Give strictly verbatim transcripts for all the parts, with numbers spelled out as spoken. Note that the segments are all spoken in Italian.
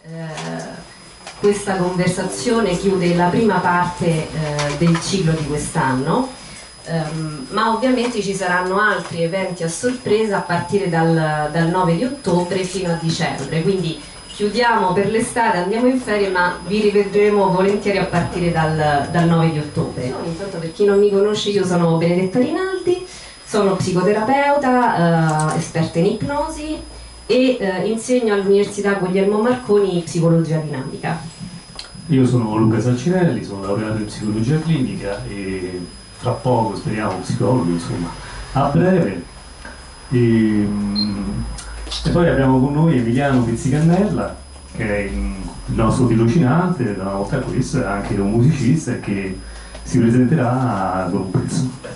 Eh, questa conversazione chiude la prima parte eh, del ciclo di quest'anno, um, ma ovviamente ci saranno altri eventi a sorpresa a partire dal, dal nove di ottobre fino a dicembre, quindi chiudiamo per l'estate, andiamo in ferie, ma vi rivedremo volentieri a partire dal, dal nove di ottobre. Intanto, per chi non mi conosce, io sono Benedetta Rinaldi, sono psicoterapeuta, eh, esperta in ipnosi e eh, insegno all'Università Guglielmo Marconi psicologia dinamica. Io sono Luca Salcinelli, sono laureato in psicologia clinica e tra poco speriamo psicologo, insomma, a breve. E, e poi abbiamo con noi Emiliano Pizzicannella, che è il nostro tirocinante, da una volta a questo è anche un musicista che si presenterà con un pezzo.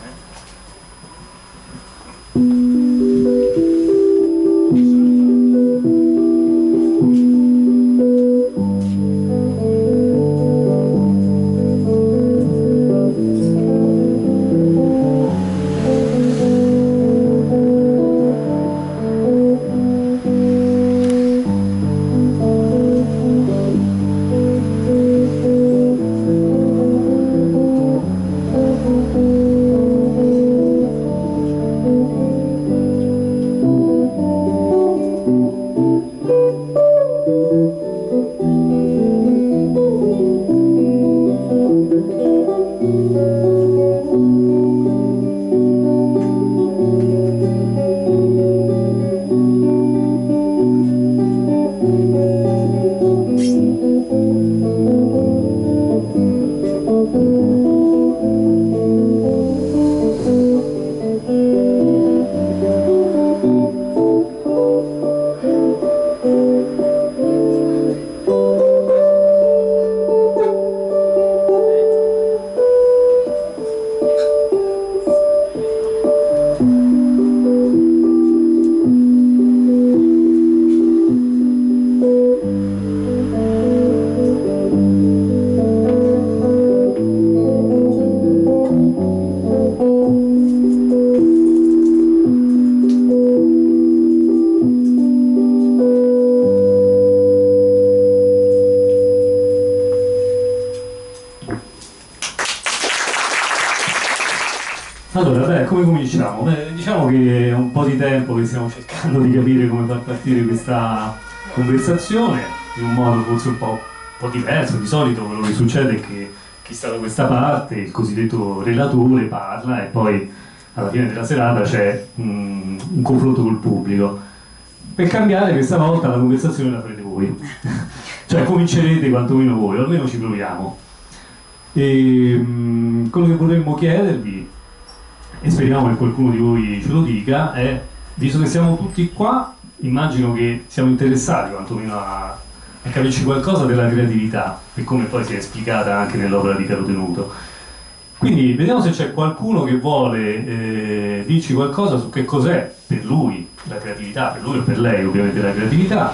Allora, beh, come cominciamo? Beh, diciamo che è un po' di tempo che stiamo cercando di capire come far partire questa conversazione in un modo forse un po', un po' diverso. Di solito quello che succede è che chi sta da questa parte, il cosiddetto relatore, parla e poi alla fine della serata c'è un, un confronto col pubblico. Per cambiare questa volta la conversazione la farete voi, cioè comincerete quantomeno voi, o almeno ci proviamo. E, mh, quello che vorremmo chiedervi, e speriamo che qualcuno di voi ce lo dica, è, visto che siamo tutti qua, immagino che siamo interessati quantomeno a, a capirci qualcosa della creatività e come poi si è esplicata anche nell'opera di Caro Tenuto. Quindi vediamo se c'è qualcuno che vuole eh, dirci qualcosa su che cos'è per lui la creatività, per lui o per lei ovviamente la creatività,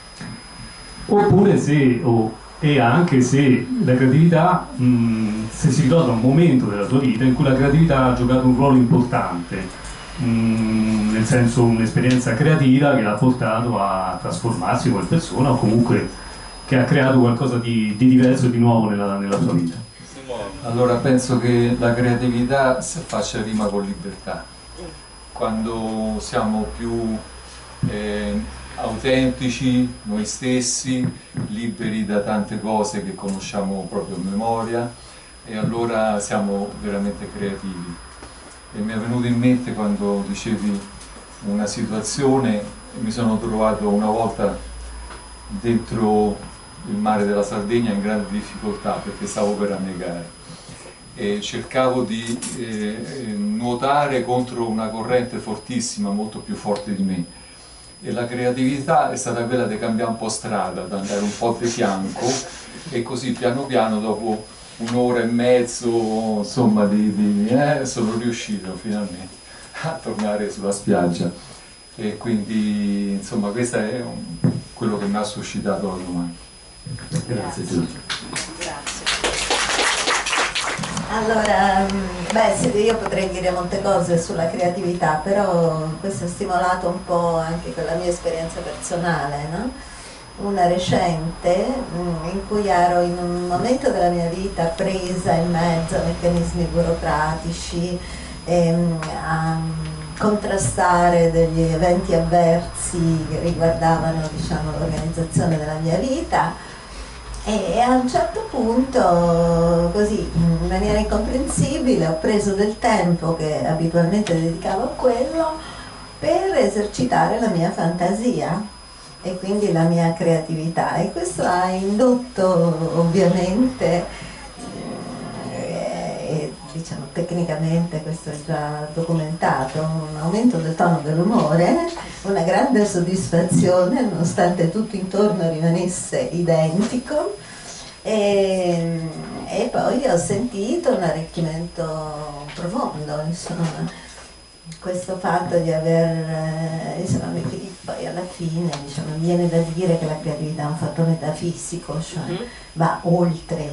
oppure se, o, e anche se la creatività, mh, se si ricorda un momento della tua vita in cui la creatività ha giocato un ruolo importante, mh, nel senso un'esperienza creativa che l'ha portato a trasformarsi come persona o comunque che ha creato qualcosa di, di diverso e di nuovo nella, nella sua vita. Allora penso che la creatività faccia rima con libertà. Quando siamo più eh, autentici, noi stessi, liberi da tante cose che conosciamo proprio a memoria, e allora siamo veramente creativi. E mi è venuto in mente quando dicevi una situazione, mi sono trovato una volta dentro il mare della Sardegna in grande difficoltà perché stavo per annegare e cercavo di eh, nuotare contro una corrente fortissima, molto più forte di me, e la creatività è stata quella di cambiare un po' strada, di andare un po' di fianco, e così piano piano dopo un'ora e mezzo insomma di, di, eh, sono riuscito finalmente a tornare sulla spiaggia. E quindi insomma questo è un, quello che mi ha suscitato la domanda. Grazie Giorgio. Grazie. Allora, beh, io potrei dire molte cose sulla creatività, però questo è stimolato un po' anche con la mia esperienza personale, no? una recente in cui ero in un momento della mia vita presa in mezzo a meccanismi burocratici, ehm, a contrastare degli eventi avversi che riguardavano, diciamo, l'organizzazione della mia vita, e a un certo punto, così in maniera incomprensibile, ho preso del tempo che abitualmente dedicavo a quello per esercitare la mia fantasia e quindi la mia creatività, e questo ha indotto ovviamente, eh, diciamo tecnicamente questo è già documentato, un aumento del tono dell'umore, una grande soddisfazione nonostante tutto intorno rimanesse identico, e, e poi ho sentito un arricchimento profondo, insomma. Questo fatto di aver, insomma, poi alla fine, diciamo, viene da dire che la creatività è un fatto metafisico, cioè mm-hmm. va oltre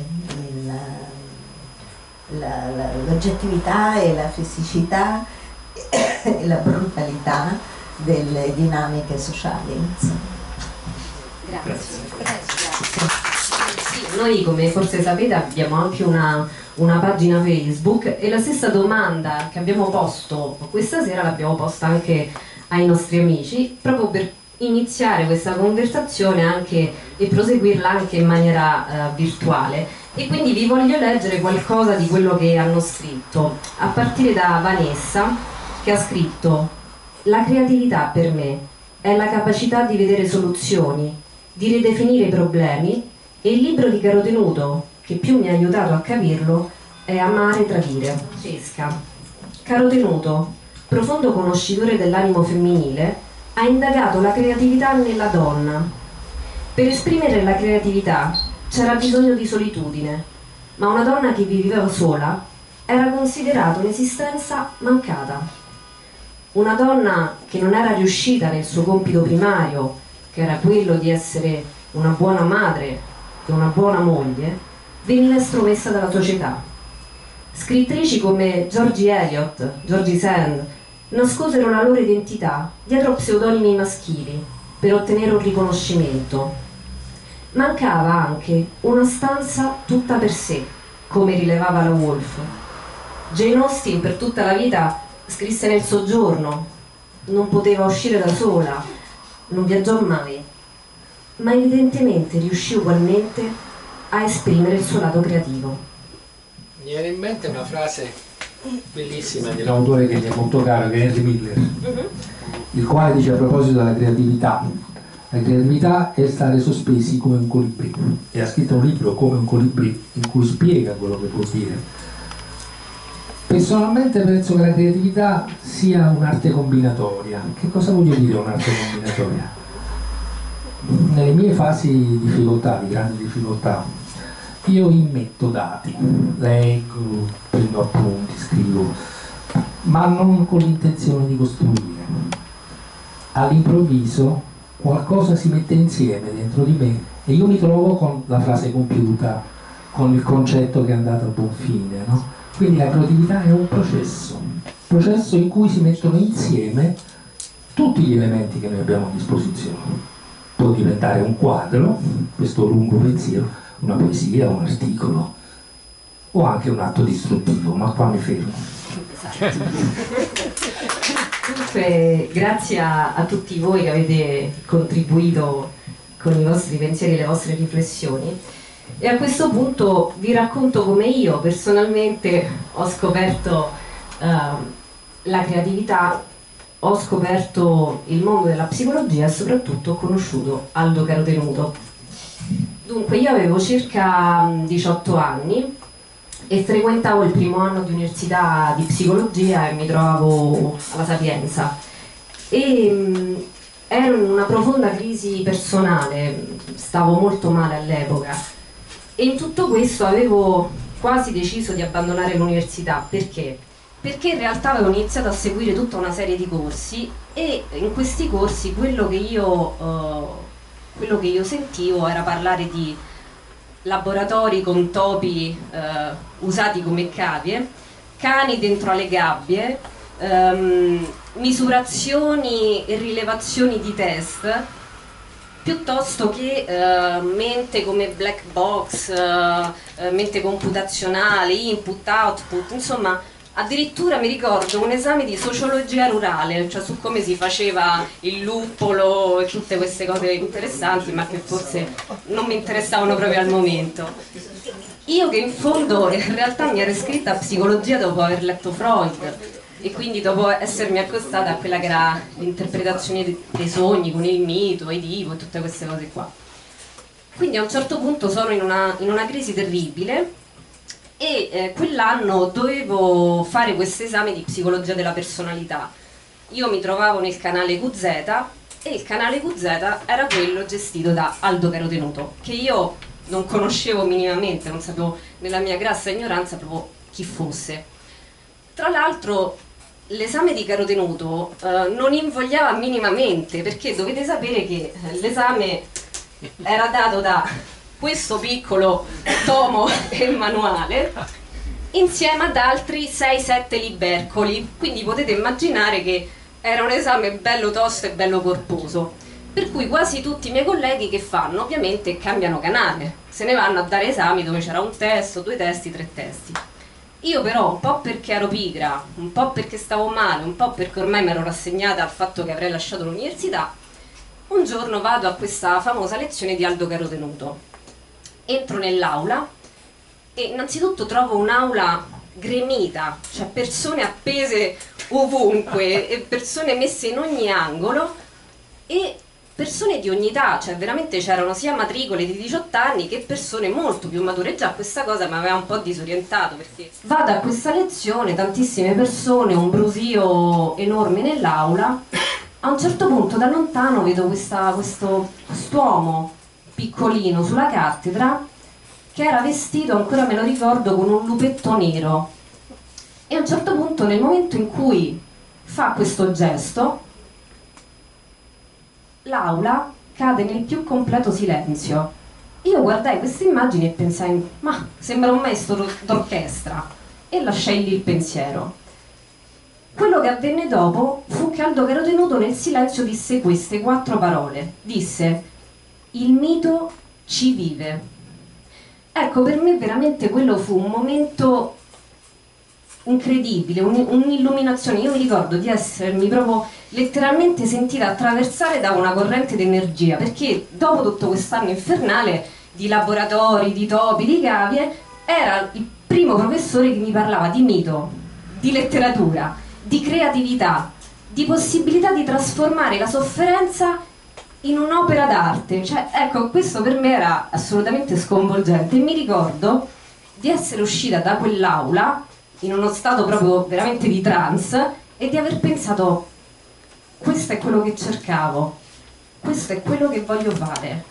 l'oggettività e la fisicità e la brutalità delle dinamiche sociali. Insomma. Grazie. Grazie. Sì, noi, come forse sapete, abbiamo anche una, una pagina Facebook, e la stessa domanda che abbiamo posto questa sera l'abbiamo posta anche ai nostri amici, proprio per iniziare questa conversazione anche e proseguirla anche in maniera uh, virtuale. E quindi vi voglio leggere qualcosa di quello che hanno scritto, a partire da Vanessa, che ha scritto: la creatività per me è la capacità di vedere soluzioni, di ridefinire i problemi, e il libro di Caro Tenuto che più mi ha aiutato a capirlo è Amare Tradire. Francesca. Caro Tenuto, profondo conoscitore dell'animo femminile, ha indagato la creatività nella donna. Per esprimere la creatività c'era bisogno di solitudine, ma una donna che viveva sola era considerata un'esistenza mancata. Una donna che non era riuscita nel suo compito primario, che era quello di essere una buona madre e una buona moglie, veniva estromessa dalla società. Scrittrici come Georgie Eliot, Georgie Sand nascosero la loro identità dietro pseudonimi maschili per ottenere un riconoscimento. Mancava anche una stanza tutta per sé, come rilevava la Woolf. Jane Austen per tutta la vita scrisse nel soggiorno, non poteva uscire da sola, non viaggiò mai, ma evidentemente riuscì ugualmente a esprimere il suo lato creativo. Mi viene in mente una frase bellissima di un autore che gli è molto caro, che è Henry Miller, uh-huh. il quale dice a proposito della creatività: la creatività è stare sospesi come un colibrì, e ha scritto un libro, Come un colibrì, in cui spiega quello che vuol dire. Personalmente penso che la creatività sia un'arte combinatoria. Che cosa voglio dire un'arte combinatoria? Nelle mie fasi di difficoltà, di grande difficoltà, io immetto dati, leggo, prendo appunti, scrivo, ma non con l'intenzione di costruire. All'improvviso qualcosa si mette insieme dentro di me e io mi trovo con la frase compiuta, con il concetto che è andato a buon fine, no? Quindi la creatività è un processo, un processo in cui si mettono insieme tutti gli elementi che noi abbiamo a disposizione. Può diventare un quadro, questo lungo pensiero, una poesia, un articolo, o anche un atto distruttivo, ma qua mi fermo. Dunque, grazie a, a tutti voi che avete contribuito con i vostri pensieri e le vostre riflessioni, e a questo punto vi racconto come io personalmente ho scoperto uh, la creatività, ho scoperto il mondo della psicologia e soprattutto ho conosciuto Aldo Caro Tenuto. Dunque, io avevo circa diciotto anni e frequentavo il primo anno di università di psicologia e mi trovavo alla Sapienza e mh, ero in una profonda crisi personale, stavo molto male all'epoca, e in tutto questo avevo quasi deciso di abbandonare l'università. Perché? Perché in realtà avevo iniziato a seguire tutta una serie di corsi, e in questi corsi quello che io, uh, quello che io sentivo era parlare di laboratori con topi uh, usati come cavie, cani dentro alle gabbie, um, misurazioni e rilevazioni di test, piuttosto che eh, mente come black box, eh, mente computazionale, input, output, insomma addirittura mi ricordo un esame di sociologia rurale, cioè su come si faceva il luppolo e tutte queste cose interessanti, ma che forse non mi interessavano proprio al momento. Io che in fondo in realtà mi ero iscritta a psicologia dopo aver letto Freud e quindi dopo essermi accostata a quella che era l'interpretazione dei sogni con il mito, Edipo e tutte queste cose qua. Quindi a un certo punto sono in una, in una crisi terribile e eh, quell'anno dovevo fare questo esame di psicologia della personalità. Io mi trovavo nel canale Q Z e il canale Q Z era quello gestito da Aldo Carotenuto, che io non conoscevo minimamente, non sapevo nella mia grassa ignoranza proprio chi fosse. Tra l'altro l'esame di Carotenuto eh, non invogliava minimamente, perché dovete sapere che l'esame era dato da questo piccolo tomo e manuale insieme ad altri sei sette libercoli, quindi potete immaginare che era un esame bello tosto e bello corposo, per cui quasi tutti i miei colleghi che fanno? Ovviamente cambiano canale, se ne vanno a dare esami dove c'era un testo, due testi, tre testi. Io però, un po' perché ero pigra, un po' perché stavo male, un po' perché ormai mi ero rassegnata al fatto che avrei lasciato l'università, un giorno vado a questa famosa lezione di Aldo Carotenuto. Entro nell'aula e innanzitutto trovo un'aula gremita, cioè persone appese ovunque e persone messe in ogni angolo e persone di ogni età, cioè veramente c'erano sia matricole di diciotto anni che persone molto più mature. Già questa cosa mi aveva un po' disorientato, perché vado a questa lezione, tantissime persone, un brusio enorme nell'aula. A un certo punto da lontano vedo questa, questo quest'uomo piccolino sulla cattedra che era vestito, ancora me lo ricordo, con un lupetto nero, e a un certo punto nel momento in cui fa questo gesto l'aula cade nel più completo silenzio. Io guardai queste immagini e pensai, ma sembra un maestro d'orchestra, e lasciai lì il pensiero. Quello che avvenne dopo fu che Aldo Carotenuto nel silenzio disse queste quattro parole, disse: il mito ci vive. Ecco, per me veramente quello fu un momento incredibile, un'illuminazione. Io mi ricordo di essermi proprio letteralmente sentita attraversare da una corrente d'energia, perché dopo tutto quest'anno infernale di laboratori, di topi, di cavie, era il primo professore che mi parlava di mito, di letteratura, di creatività, di possibilità di trasformare la sofferenza in un'opera d'arte. Cioè, ecco, questo per me era assolutamente sconvolgente, e mi ricordo di essere uscita da quell'aula in uno stato proprio veramente di trance e di aver pensato: questo è quello che cercavo, questo è quello che voglio fare,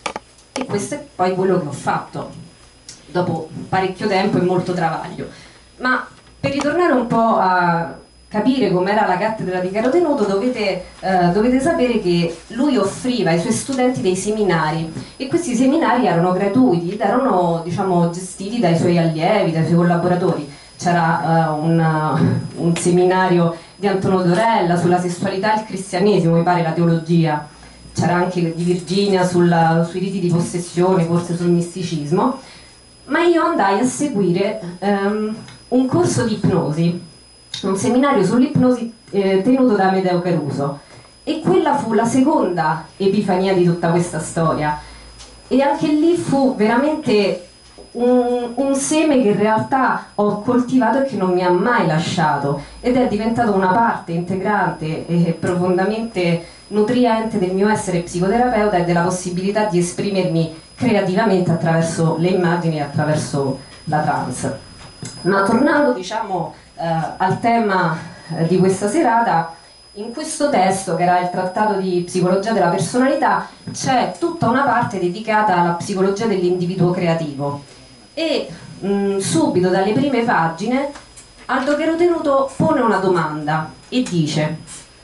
e questo è poi quello che ho fatto dopo parecchio tempo e molto travaglio. Ma per ritornare un po' a capire com'era la cattedra di Carotenuto, dovete, eh, dovete sapere che lui offriva ai suoi studenti dei seminari, e questi seminari erano gratuiti ed erano, diciamo, gestiti dai suoi allievi, dai suoi collaboratori. C'era uh, un, un seminario di Antonio Dorella sulla sessualità e il cristianesimo, mi pare la teologia, c'era anche di Virginia sulla, sui riti di possessione, forse sul misticismo, ma io andai a seguire um, un corso di ipnosi, un seminario sull'ipnosi eh, tenuto da Amedeo Caruso, e quella fu la seconda epifania di tutta questa storia, e anche lì fu veramente Un, un seme che in realtà ho coltivato e che non mi ha mai lasciato, ed è diventato una parte integrante e profondamente nutriente del mio essere psicoterapeuta e della possibilità di esprimermi creativamente attraverso le immagini e attraverso la trance. Ma tornando, diciamo, eh, al tema eh, di questa serata, in questo testo, che era il trattato di psicologia della personalità, c'è tutta una parte dedicata alla psicologia dell'individuo creativo. E mh, subito dalle prime pagine Aldo Carotenuto pone una domanda e dice: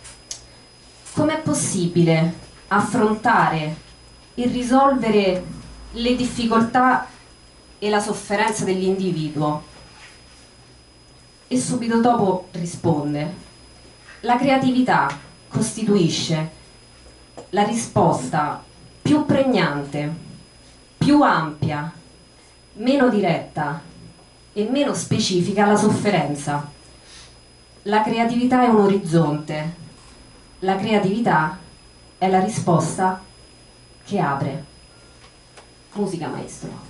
com'è possibile affrontare e risolvere le difficoltà e la sofferenza dell'individuo? E subito dopo risponde: la creatività costituisce la risposta più pregnante, più ampia, meno diretta e meno specifica la sofferenza. La creatività è un orizzonte, la creatività è la risposta che apre. Musica, maestro.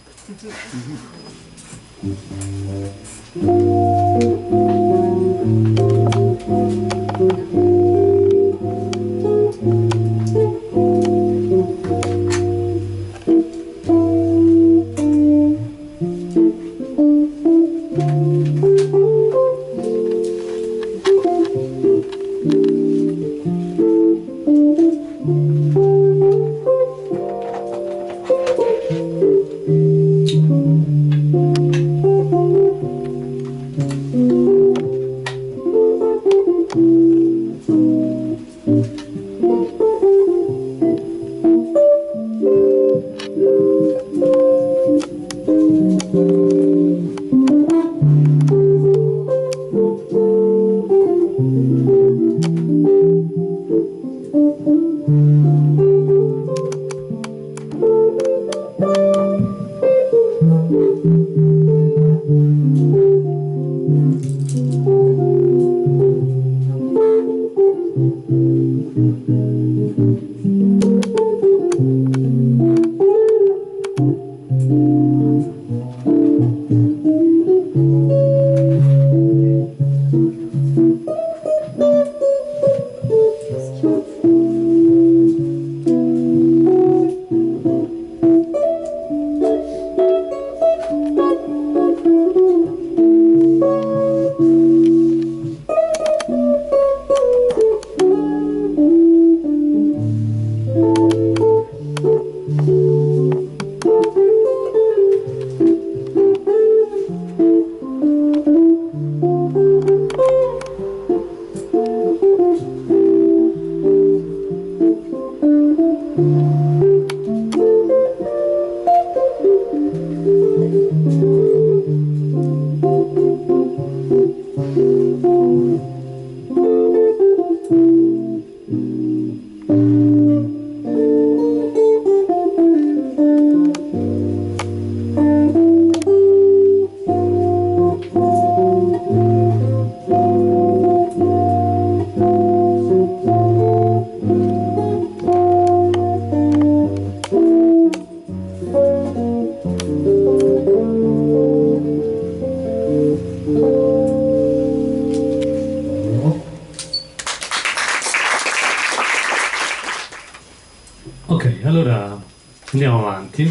Andiamo avanti,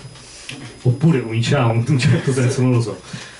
oppure cominciamo in un certo senso, non lo so.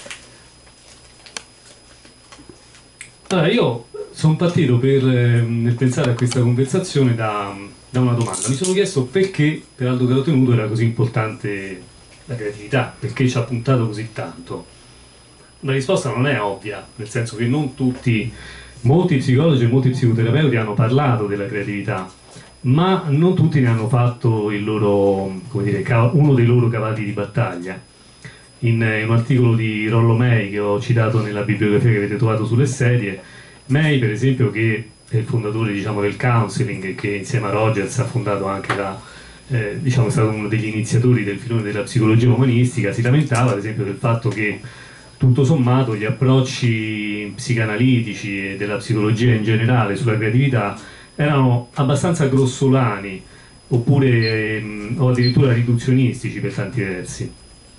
Allora, io sono partito per, eh, nel pensare a questa conversazione da, da una domanda. Mi sono chiesto perché per Aldo Carotenuto era così importante la creatività, perché ci ha puntato così tanto. La risposta non è ovvia, nel senso che non tutti, molti psicologi e molti psicoterapeuti hanno parlato della creatività, ma non tutti ne hanno fatto il loro, come dire, uno dei loro cavalli di battaglia. In, in un articolo di Rollo May che ho citato nella bibliografia che avete trovato sulle sedie, May per esempio, che è il fondatore, diciamo, del counseling e che insieme a Rogers ha fondato anche la, eh, diciamo, è stato uno degli iniziatori del filone della psicologia umanistica, si lamentava ad esempio del fatto che tutto sommato gli approcci psicanalitici e della psicologia in generale sulla creatività erano abbastanza grossolani oppure ehm, o addirittura riduzionistici per tanti versi.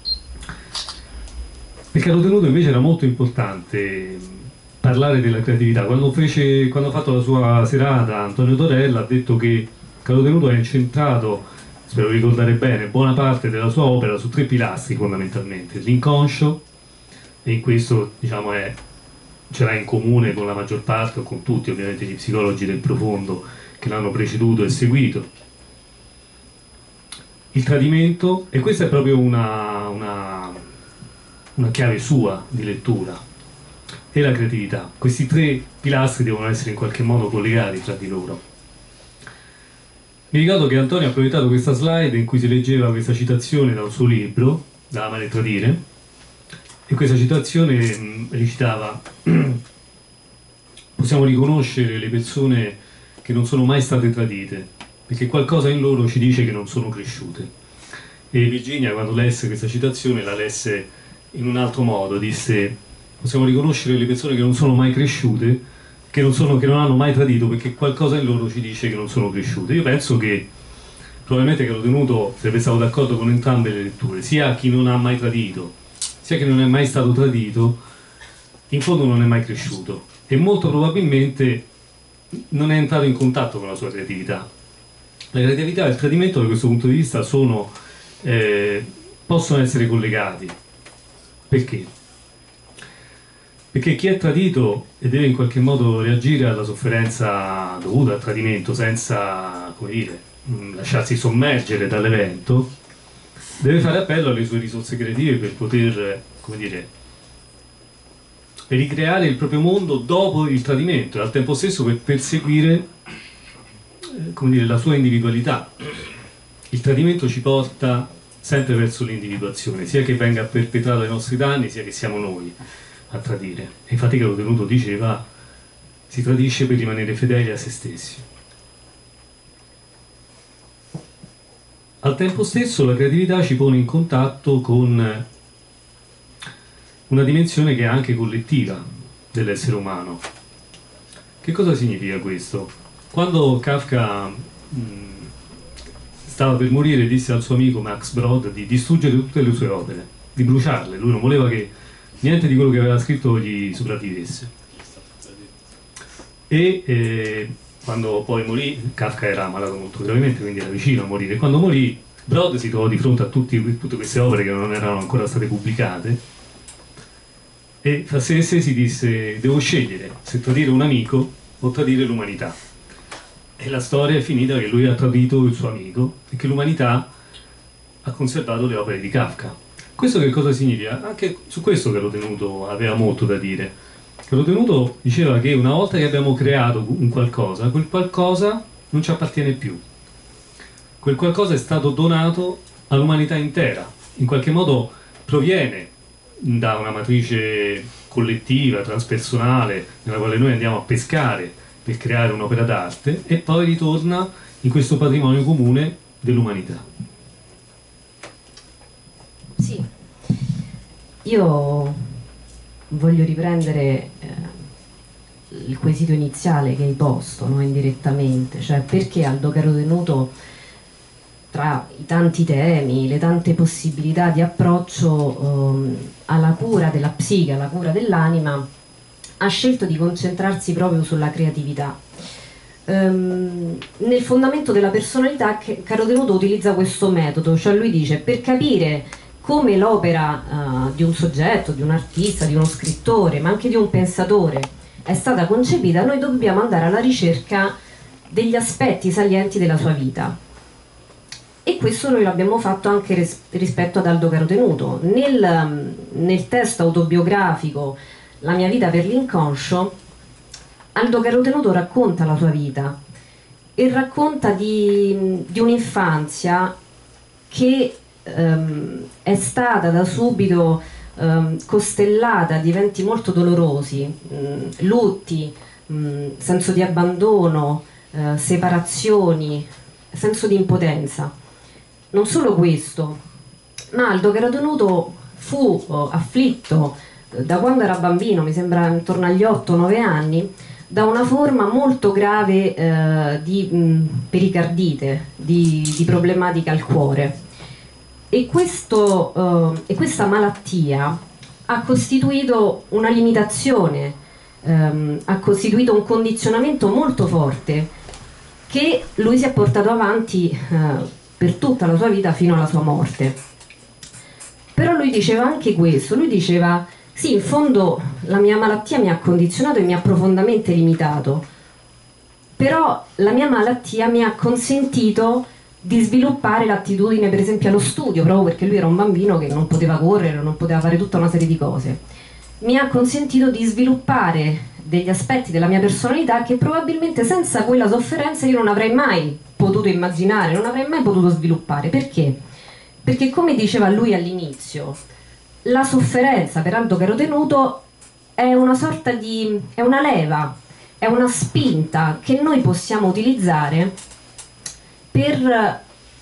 Per Carotenuto invece era molto importante parlare della creatività. Quando, fece, quando ha fatto la sua serata, Antonio Torella ha detto che Carotenuto ha incentrato, spero ricordare bene, buona parte della sua opera su tre pilastri fondamentalmente: l'inconscio, e in questo, diciamo, è ce l'ha in comune con la maggior parte, o con tutti ovviamente gli psicologi del profondo che l'hanno preceduto e seguito, il tradimento, e questa è proprio una, una, una chiave sua di lettura, e la creatività. Questi tre pilastri devono essere in qualche modo collegati tra di loro. Mi ricordo che Antonio ha proiettato questa slide in cui si leggeva questa citazione da un suo libro, da Amare e Tradire, e questa citazione mh, recitava: possiamo riconoscere le persone che non sono mai state tradite, perché qualcosa in loro ci dice che non sono cresciute. E Virginia, quando lesse questa citazione, la lesse in un altro modo, disse: possiamo riconoscere le persone che non sono mai cresciute, che non, sono, che non hanno mai tradito, perché qualcosa in loro ci dice che non sono cresciute. Io penso che probabilmente Carlo Tenuto sarebbe stato d'accordo con entrambe le letture, sia chi non ha mai tradito, sia chi non è mai stato tradito, in fondo non è mai cresciuto, e molto probabilmente non è entrato in contatto con la sua creatività. La creatività e il tradimento, da questo punto di vista, sono, eh, possono essere collegati. Perché? Perché chi è tradito e deve in qualche modo reagire alla sofferenza dovuta al tradimento senza, come dire, lasciarsi sommergere dall'evento, deve fare appello alle sue risorse creative per poter, come dire, per ricreare il proprio mondo dopo il tradimento e al tempo stesso per perseguire, come dire, la sua individualità. Il tradimento ci porta sempre verso l'individuazione, sia che venga perpetrato ai nostri danni, sia che siamo noi a tradire. E infatti Carlo Tenuto diceva: si tradisce per rimanere fedeli a se stessi. Al tempo stesso la creatività ci pone in contatto con una dimensione che è anche collettiva dell'essere umano. Che cosa significa questo? Quando Kafka mh, stava per morire, disse al suo amico Max Brod di distruggere tutte le sue opere, di bruciarle. Lui non voleva che niente di quello che aveva scritto gli sopravvivesse. E eh, quando poi morì, Kafka era malato molto gravemente, quindi era vicino a morire. Quando morì, Brod si trovò di fronte a tutti, tutte queste opere che non erano ancora state pubblicate, e fra sé e sé si disse: devo scegliere se tradire un amico o tradire l'umanità. E la storia è finita che lui ha tradito il suo amico e che l'umanità ha conservato le opere di Kafka. Questo che cosa significa? Anche su questo Carlo Tenuto aveva molto da dire. Carlo Tenuto diceva che una volta che abbiamo creato un qualcosa, quel qualcosa non ci appartiene più. Quel qualcosa è stato donato all'umanità intera, in qualche modo proviene da una matrice collettiva, transpersonale, nella quale noi andiamo a pescare per creare un'opera d'arte, e poi ritorna in questo patrimonio comune dell'umanità. Sì, io voglio riprendere eh, il quesito iniziale che hai posto, no, indirettamente, cioè perché Aldo Carlo Tenuto, tra i tanti temi, le tante possibilità di approccio ehm, alla cura della psiche, alla cura dell'anima, ha scelto di concentrarsi proprio sulla creatività. Ehm, nel fondamento della personalità, Carlo Tenuto utilizza questo metodo, cioè lui dice: per capire come l'opera uh, di un soggetto, di un artista, di uno scrittore, ma anche di un pensatore è stata concepita, noi dobbiamo andare alla ricerca degli aspetti salienti della sua vita. E questo noi l'abbiamo fatto anche ris rispetto ad Aldo Carlo Tenuto. Nel, nel testo autobiografico La mia vita per l'inconscio, Aldo Carlo Tenuto racconta la sua vita e racconta di, di un'infanzia che ehm, è stata da subito ehm, costellata di eventi molto dolorosi, mh, lutti, mh, senso di abbandono, eh, separazioni, senso di impotenza. Non solo questo, ma Aldo Carlo Tenuto fu oh, afflitto eh, da quando era bambino, mi sembra intorno agli otto nove anni, da una forma molto grave eh, di mh, pericardite, di, di problematica al cuore. E, questo, eh, e questa malattia ha costituito una limitazione, ehm, ha costituito un condizionamento molto forte che lui si è portato avanti eh, per tutta la sua vita fino alla sua morte. Però lui diceva anche questo, lui diceva: sì, in fondo la mia malattia mi ha condizionato e mi ha profondamente limitato, però la mia malattia mi ha consentito di sviluppare l'attitudine per esempio allo studio, proprio perché lui era un bambino che non poteva correre, non poteva fare tutta una serie di cose. Mi ha consentito di sviluppare degli aspetti della mia personalità che probabilmente senza quella sofferenza io non avrei mai potuto immaginare, non avrei mai potuto sviluppare. Perché? Perché, come diceva lui all'inizio, la sofferenza per Aldo Carlo Tenuto è una sorta di, è una leva, è una spinta che noi possiamo utilizzare per,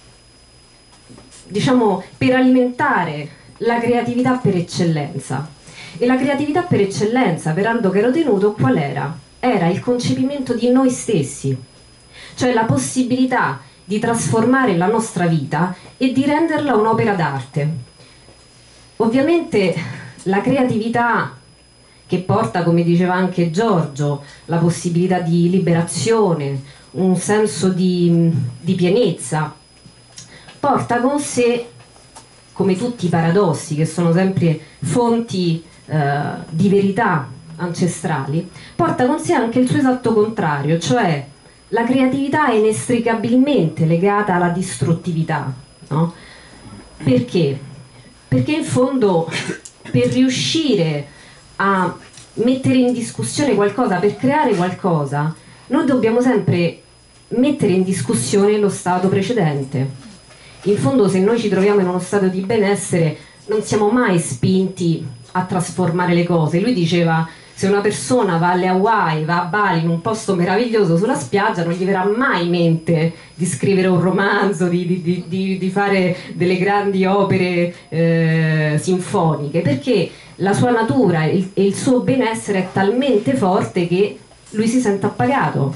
diciamo, per alimentare la creatività per eccellenza. E la creatività per eccellenza per Aldo Carotenuto qual era? Era il concepimento di noi stessi, cioè la possibilità di trasformare la nostra vita e di renderla un'opera d'arte. Ovviamente la creatività, che porta, come diceva anche Giorgio, la possibilità di liberazione, un senso di, di pienezza, porta con sé, come tutti i paradossi che sono sempre fonti eh, di verità ancestrali, porta con sé anche il suo esatto contrario, cioè la creatività è inestricabilmente legata alla distruttività, no? Perché? Perché in fondo per riuscire a mettere in discussione qualcosa, per creare qualcosa, noi dobbiamo sempre mettere in discussione lo stato precedente. In fondo, se noi ci troviamo in uno stato di benessere, non siamo mai spinti a trasformare le cose. Lui diceva: se una persona va alle Hawaii, va a Bali, in un posto meraviglioso sulla spiaggia, non gli verrà mai in mente di scrivere un romanzo, di, di, di, di fare delle grandi opere eh, sinfoniche, perché la sua natura e il, il suo benessere è talmente forte che lui si sente appagato.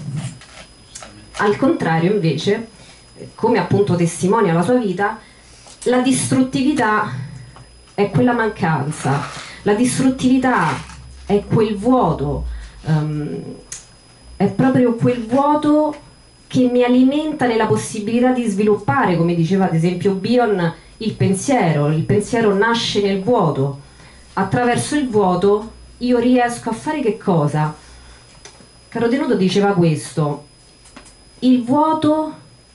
Al contrario, invece, come appunto testimonia la sua vita, la distruttività è quella mancanza, la distruttività è quel vuoto, um, è proprio quel vuoto che mi alimenta nella possibilità di sviluppare, come diceva ad esempio Bion, il pensiero. Il pensiero nasce nel vuoto. Attraverso il vuoto io riesco a fare che cosa? Carotenuto diceva questo: il vuoto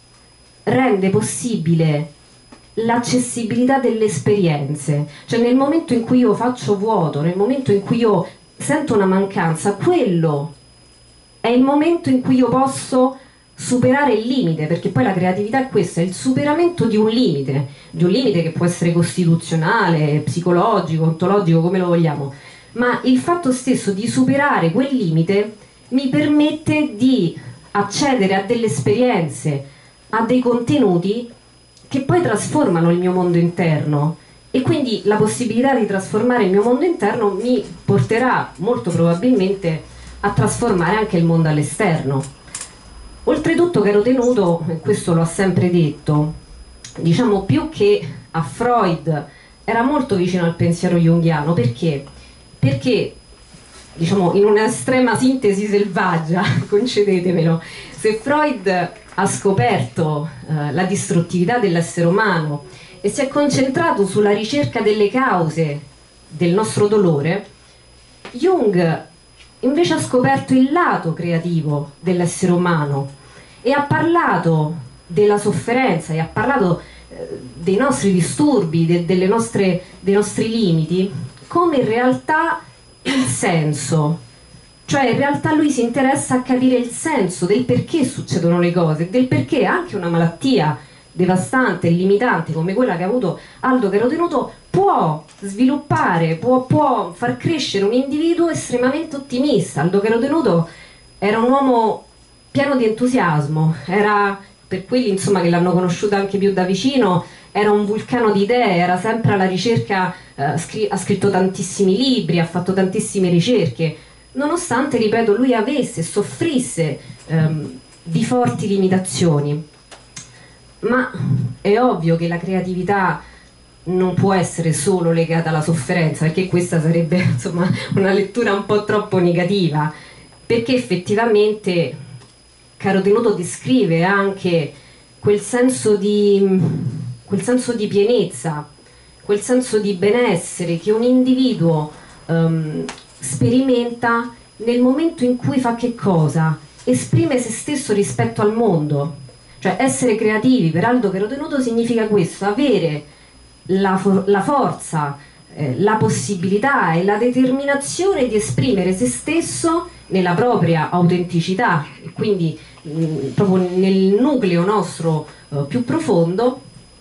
rende possibile l'accessibilità delle esperienze, cioè nel momento in cui io faccio vuoto, nel momento in cui io sento una mancanza, quello è il momento in cui io posso superare il limite, perché poi la creatività è questo, è il superamento di un limite, di un limite che può essere costituzionale, psicologico, ontologico, come lo vogliamo, ma il fatto stesso di superare quel limite mi permette di accedere a delle esperienze, a dei contenuti che poi trasformano il mio mondo interno, e quindi la possibilità di trasformare il mio mondo interno mi porterà molto probabilmente a trasformare anche il mondo all'esterno. Oltretutto Carotenuto, e questo lo ha sempre detto, diciamo più che a Freud era molto vicino al pensiero junghiano. Perché? Perché, diciamo, in un'estrema sintesi selvaggia, concedetemelo, se Freud ha scoperto eh, la distruttività dell'essere umano e si è concentrato sulla ricerca delle cause del nostro dolore, Jung invece ha scoperto il lato creativo dell'essere umano e ha parlato della sofferenza e ha parlato eh, dei nostri disturbi, de, delle nostre, dei nostri limiti, come in realtà il senso. Cioè in realtà lui si interessa a capire il senso del perché succedono le cose, del perché anche una malattia devastante e limitante come quella che ha avuto Aldo Carotenuto può sviluppare, può, può far crescere un individuo estremamente ottimista. Aldo Carotenuto era un uomo pieno di entusiasmo, era, per quelli insomma che l'hanno conosciuta anche più da vicino, era un vulcano di idee, era sempre alla ricerca, eh, scri- ha scritto tantissimi libri, ha fatto tantissime ricerche, nonostante, ripeto, lui avesse, soffrisse ehm, di forti limitazioni. Ma è ovvio che la creatività non può essere solo legata alla sofferenza, perché questa sarebbe insomma una lettura un po' troppo negativa, perché effettivamente Carotenuto descrive anche quel senso di, quel senso di pienezza, quel senso di benessere che un individuo um, sperimenta nel momento in cui fa che cosa? Esprime se stesso rispetto al mondo. Cioè essere creativi per Aldo Carotenuto significa questo, avere la, for- la forza, eh, la possibilità e la determinazione di esprimere se stesso nella propria autenticità, e quindi mh, proprio nel nucleo nostro eh, più profondo,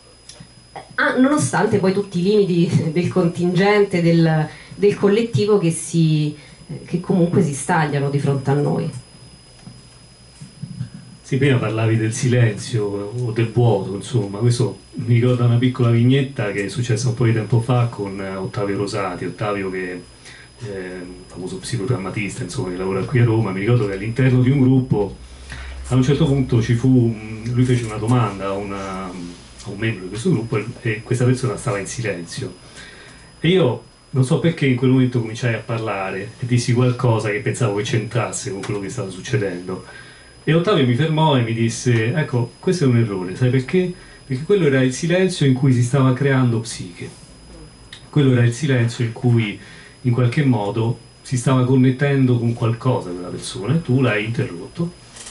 ah, nonostante poi tutti i limiti del contingente, del, del collettivo che, si, che comunque si stagliano di fronte a noi. Sì, prima parlavi del silenzio o del vuoto, insomma, questo mi ricorda una piccola vignetta che è successa un po' di tempo fa con Ottavio Rosati, Ottavio che è un famoso psicotraumatista, insomma, che lavora qui a Roma. Mi ricordo che all'interno di un gruppo a un certo punto ci fu, lui fece una domanda a, una, a un membro di questo gruppo e, e questa persona stava in silenzio. E io non so perché in quel momento cominciai a parlare e dissi qualcosa che pensavo che c'entrasse con quello che stava succedendo. E Ottavio mi fermò e mi disse: ecco, questo è un errore, sai perché? Perché quello era il silenzio in cui si stava creando psiche. Quello era il silenzio in cui in qualche modo si stava connettendo con qualcosa quella persona e tu l'hai interrotto.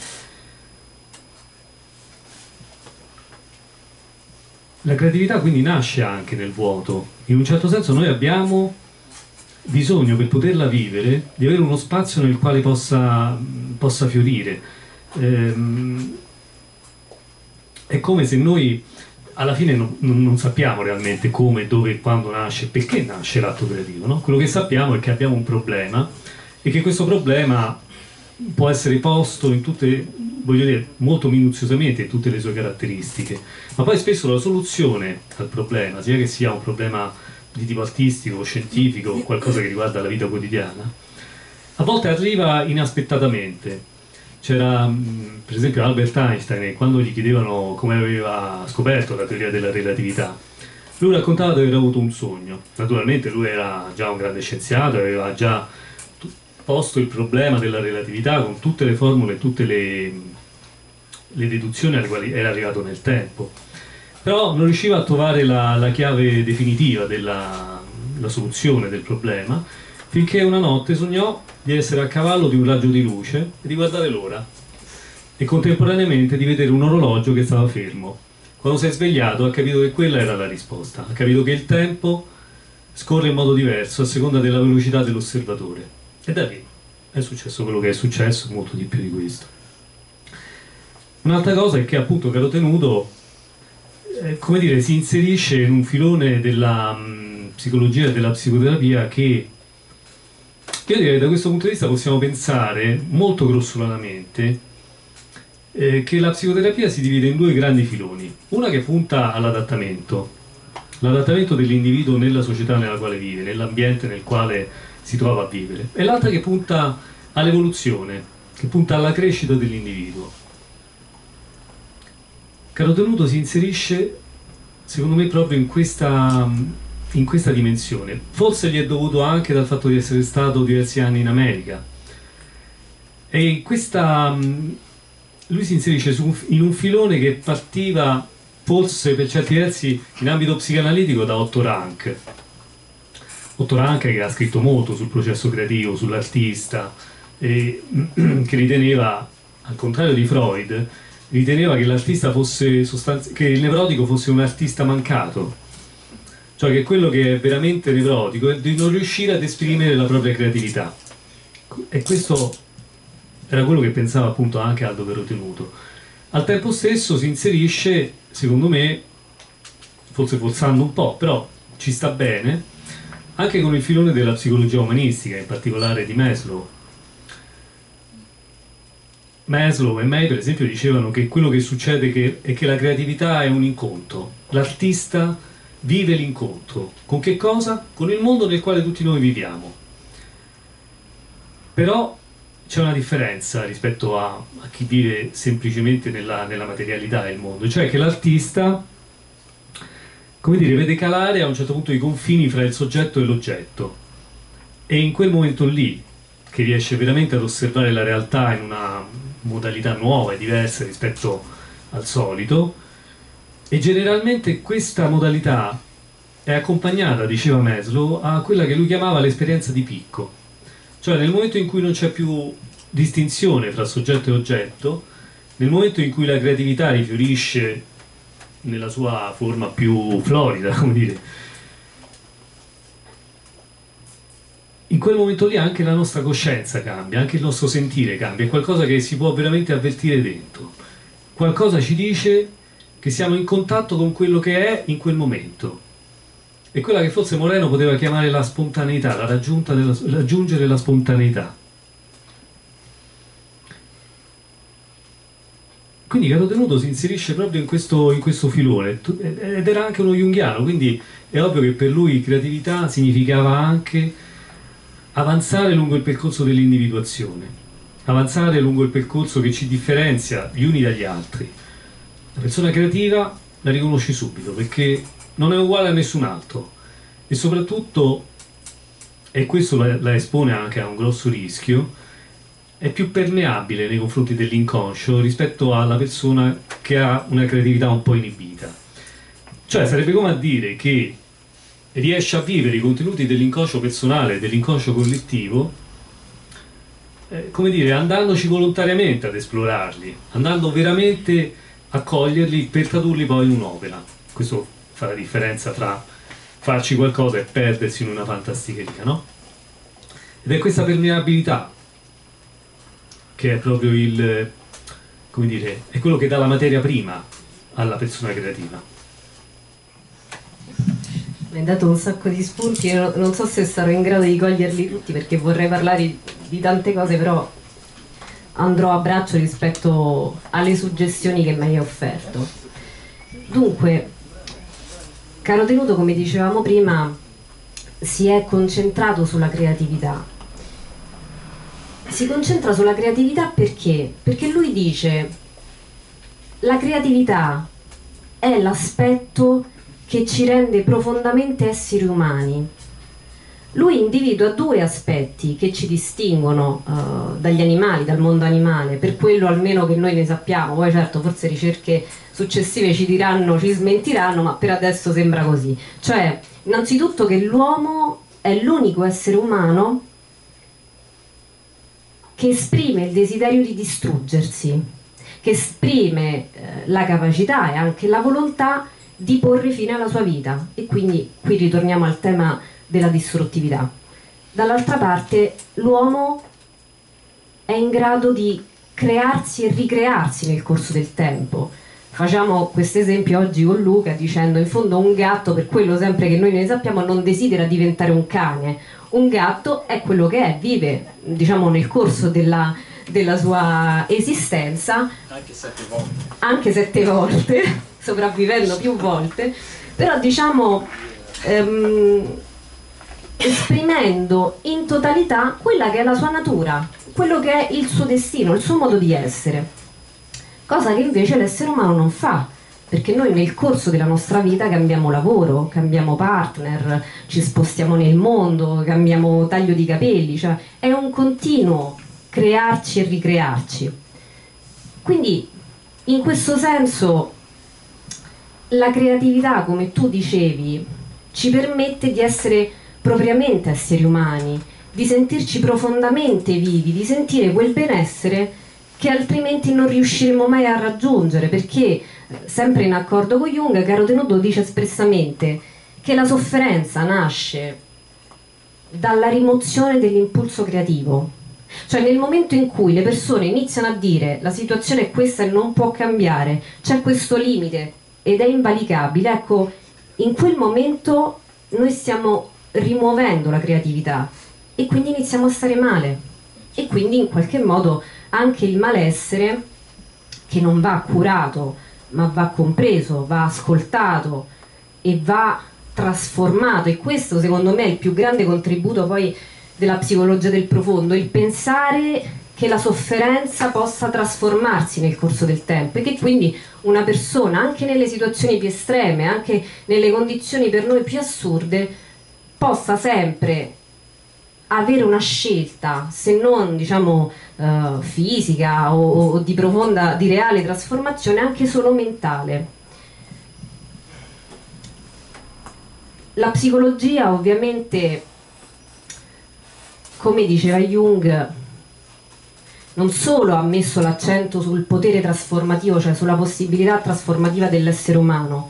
La creatività quindi nasce anche nel vuoto. In un certo senso noi abbiamo bisogno, per poterla vivere, di avere uno spazio nel quale possa, possa fiorire. Ehm, è come se noi alla fine non, non sappiamo realmente come, dove e quando nasce, perché nasce l'atto creativo, no? Quello che sappiamo è che abbiamo un problema e che questo problema può essere posto in tutte, voglio dire, molto minuziosamente in tutte le sue caratteristiche, ma poi spesso la soluzione al problema, sia che sia un problema di tipo artistico, scientifico o qualcosa che riguarda la vita quotidiana, a volte arriva inaspettatamente. C'era per esempio Albert Einstein, quando gli chiedevano come aveva scoperto la teoria della relatività, lui raccontava di aver avuto un sogno. Naturalmente lui era già un grande scienziato, aveva già posto il problema della relatività con tutte le formule e tutte le, le deduzioni alle quali era arrivato nel tempo, però non riusciva a trovare la, la chiave definitiva della la soluzione del problema, finché una notte sognò di essere a cavallo di un raggio di luce e di guardare l'ora e contemporaneamente di vedere un orologio che stava fermo. Quando si è svegliato ha capito che quella era la risposta, ha capito che il tempo scorre in modo diverso a seconda della velocità dell'osservatore, e da lì è successo quello che è successo, molto di più di questo. Un'altra cosa è che appunto Carotenuto eh, come dire, si inserisce in un filone della mh, psicologia e della psicoterapia che io direi da questo punto di vista possiamo pensare molto grossolanamente eh, che la psicoterapia si divide in due grandi filoni. Una che punta all'adattamento, l'adattamento dell'individuo nella società nella quale vive, nell'ambiente nel quale si trova a vivere, e l'altra che punta all'evoluzione, che punta alla crescita dell'individuo. Carotenuto si inserisce, secondo me, proprio in questa, in questa dimensione. Forse gli è dovuto anche dal fatto di essere stato diversi anni in America. E in questa, lui si inserisce su, in un filone che partiva, forse per certi versi, in ambito psicanalitico da Otto Rank. Otto Rank che ha scritto molto sul processo creativo, sull'artista, e che riteneva, al contrario di Freud, riteneva che l'artista fosse sostanzi- che il nevrotico fosse un artista mancato, cioè che quello che è veramente nevrotico è di non riuscire ad esprimere la propria creatività, e questo era quello che pensava appunto anche Aldo Carotenuto. Al tempo stesso si inserisce, secondo me, forse forzando un po', però ci sta bene, anche con il filone della psicologia umanistica, in particolare di Maslow. Maslow e May, per esempio, dicevano che quello che succede che, è che la creatività è un incontro. L'artista vive l'incontro. Con che cosa? Con il mondo nel quale tutti noi viviamo. Però c'è una differenza rispetto a, a chi vive semplicemente nella, nella materialità del mondo, cioè che l'artista, come dire, vede calare a un certo punto i confini fra il soggetto e l'oggetto, e in quel momento lì che riesce veramente ad osservare la realtà in una modalità nuova e diversa rispetto al solito, e generalmente questa modalità è accompagnata, diceva Maslow, a quella che lui chiamava l'esperienza di picco, cioè nel momento in cui non c'è più distinzione fra soggetto e oggetto, nel momento in cui la creatività rifiorisce nella sua forma più florida, come dire, in quel momento lì anche la nostra coscienza cambia, anche il nostro sentire cambia, è qualcosa che si può veramente avvertire dentro. Qualcosa ci dice che siamo in contatto con quello che è in quel momento. È quella che forse Moreno poteva chiamare la spontaneità, la raggiunta della, raggiungere la spontaneità. quindi Caro Tenuto si inserisce proprio in questo, in questo filone, ed era anche uno junghiano, quindi è ovvio che per lui creatività significava anche avanzare lungo il percorso dell'individuazione, avanzare lungo il percorso che ci differenzia gli uni dagli altri. La persona creativa la riconosci subito perché non è uguale a nessun altro, e soprattutto, e questo la, la espone anche a un grosso rischio, è più permeabile nei confronti dell'inconscio rispetto alla persona che ha una creatività un po' inibita. Cioè sarebbe come a dire che riesce a vivere i contenuti dell'inconscio personale, dell'inconscio collettivo, eh, come dire, andandoci volontariamente ad esplorarli, andando veramente a coglierli per tradurli poi in un'opera. Questo fa la differenza tra farci qualcosa e perdersi in una fantasticheria, no? Ed è questa permeabilità che è proprio il, come dire, è quello che dà la materia prima alla persona creativa. Mi hai dato un sacco di spunti, io non so se sarò in grado di coglierli tutti perché vorrei parlare di tante cose, però andrò a braccio rispetto alle suggestioni che mi hai offerto. Dunque, Caro Tenuto, come dicevamo prima, si è concentrato sulla creatività. Si concentra sulla creatività perché? Perché lui dice la creatività è l'aspetto che ci rende profondamente esseri umani. Lui individua due aspetti che ci distinguono uh, dagli animali, dal mondo animale, per quello almeno che noi ne sappiamo. Poi certo forse ricerche successive ci diranno, ci smentiranno, ma per adesso sembra così. Cioè, innanzitutto che l'uomo è l'unico essere umano che esprime il desiderio di distruggersi, che esprime eh, la capacità e anche la volontà di porre fine alla sua vita. E quindi qui ritorniamo al tema della distruttività. Dall'altra parte l'uomo è in grado di crearsi e ricrearsi nel corso del tempo. Facciamo questo esempio oggi con Luca dicendo in fondo un gatto, per quello sempre che noi ne sappiamo, non desidera diventare un cane. Un gatto è quello che è, vive diciamo nel corso della, della sua esistenza Anche sette volte. Anche sette volte, sopravvivendo più volte, però diciamo ehm, esprimendo in totalità quella che è la sua natura, quello che è il suo destino, il suo modo di essere, cosa che invece l'essere umano non fa, perché noi nel corso della nostra vita cambiamo lavoro, cambiamo partner, ci spostiamo nel mondo, cambiamo taglio di capelli, cioè è un continuo crearci e ricrearci. Quindi in questo senso la creatività, come tu dicevi, ci permette di essere propriamente esseri umani, di sentirci profondamente vivi, di sentire quel benessere che altrimenti non riusciremo mai a raggiungere, perché sempre in accordo con Jung, Caro Tenuto dice espressamente che la sofferenza nasce dalla rimozione dell'impulso creativo. Cioè nel momento in cui le persone iniziano a dire la situazione è questa e non può cambiare, c'è questo limite ed è invalicabile, ecco, in quel momento noi stiamo rimuovendo la creatività e quindi iniziamo a stare male, e quindi in qualche modo anche il malessere, che non va curato ma va compreso, va ascoltato e va trasformato. E questo secondo me è il più grande contributo poi della psicologia del profondo, il pensare che la sofferenza possa trasformarsi nel corso del tempo, e che quindi una persona, anche nelle situazioni più estreme, anche nelle condizioni per noi più assurde, possa sempre avere una scelta, se non diciamo uh, fisica o, o di profonda, di reale trasformazione, anche solo mentale. La psicologia ovviamente, come diceva Jung, non solo ha messo l'accento sul potere trasformativo, cioè sulla possibilità trasformativa dell'essere umano,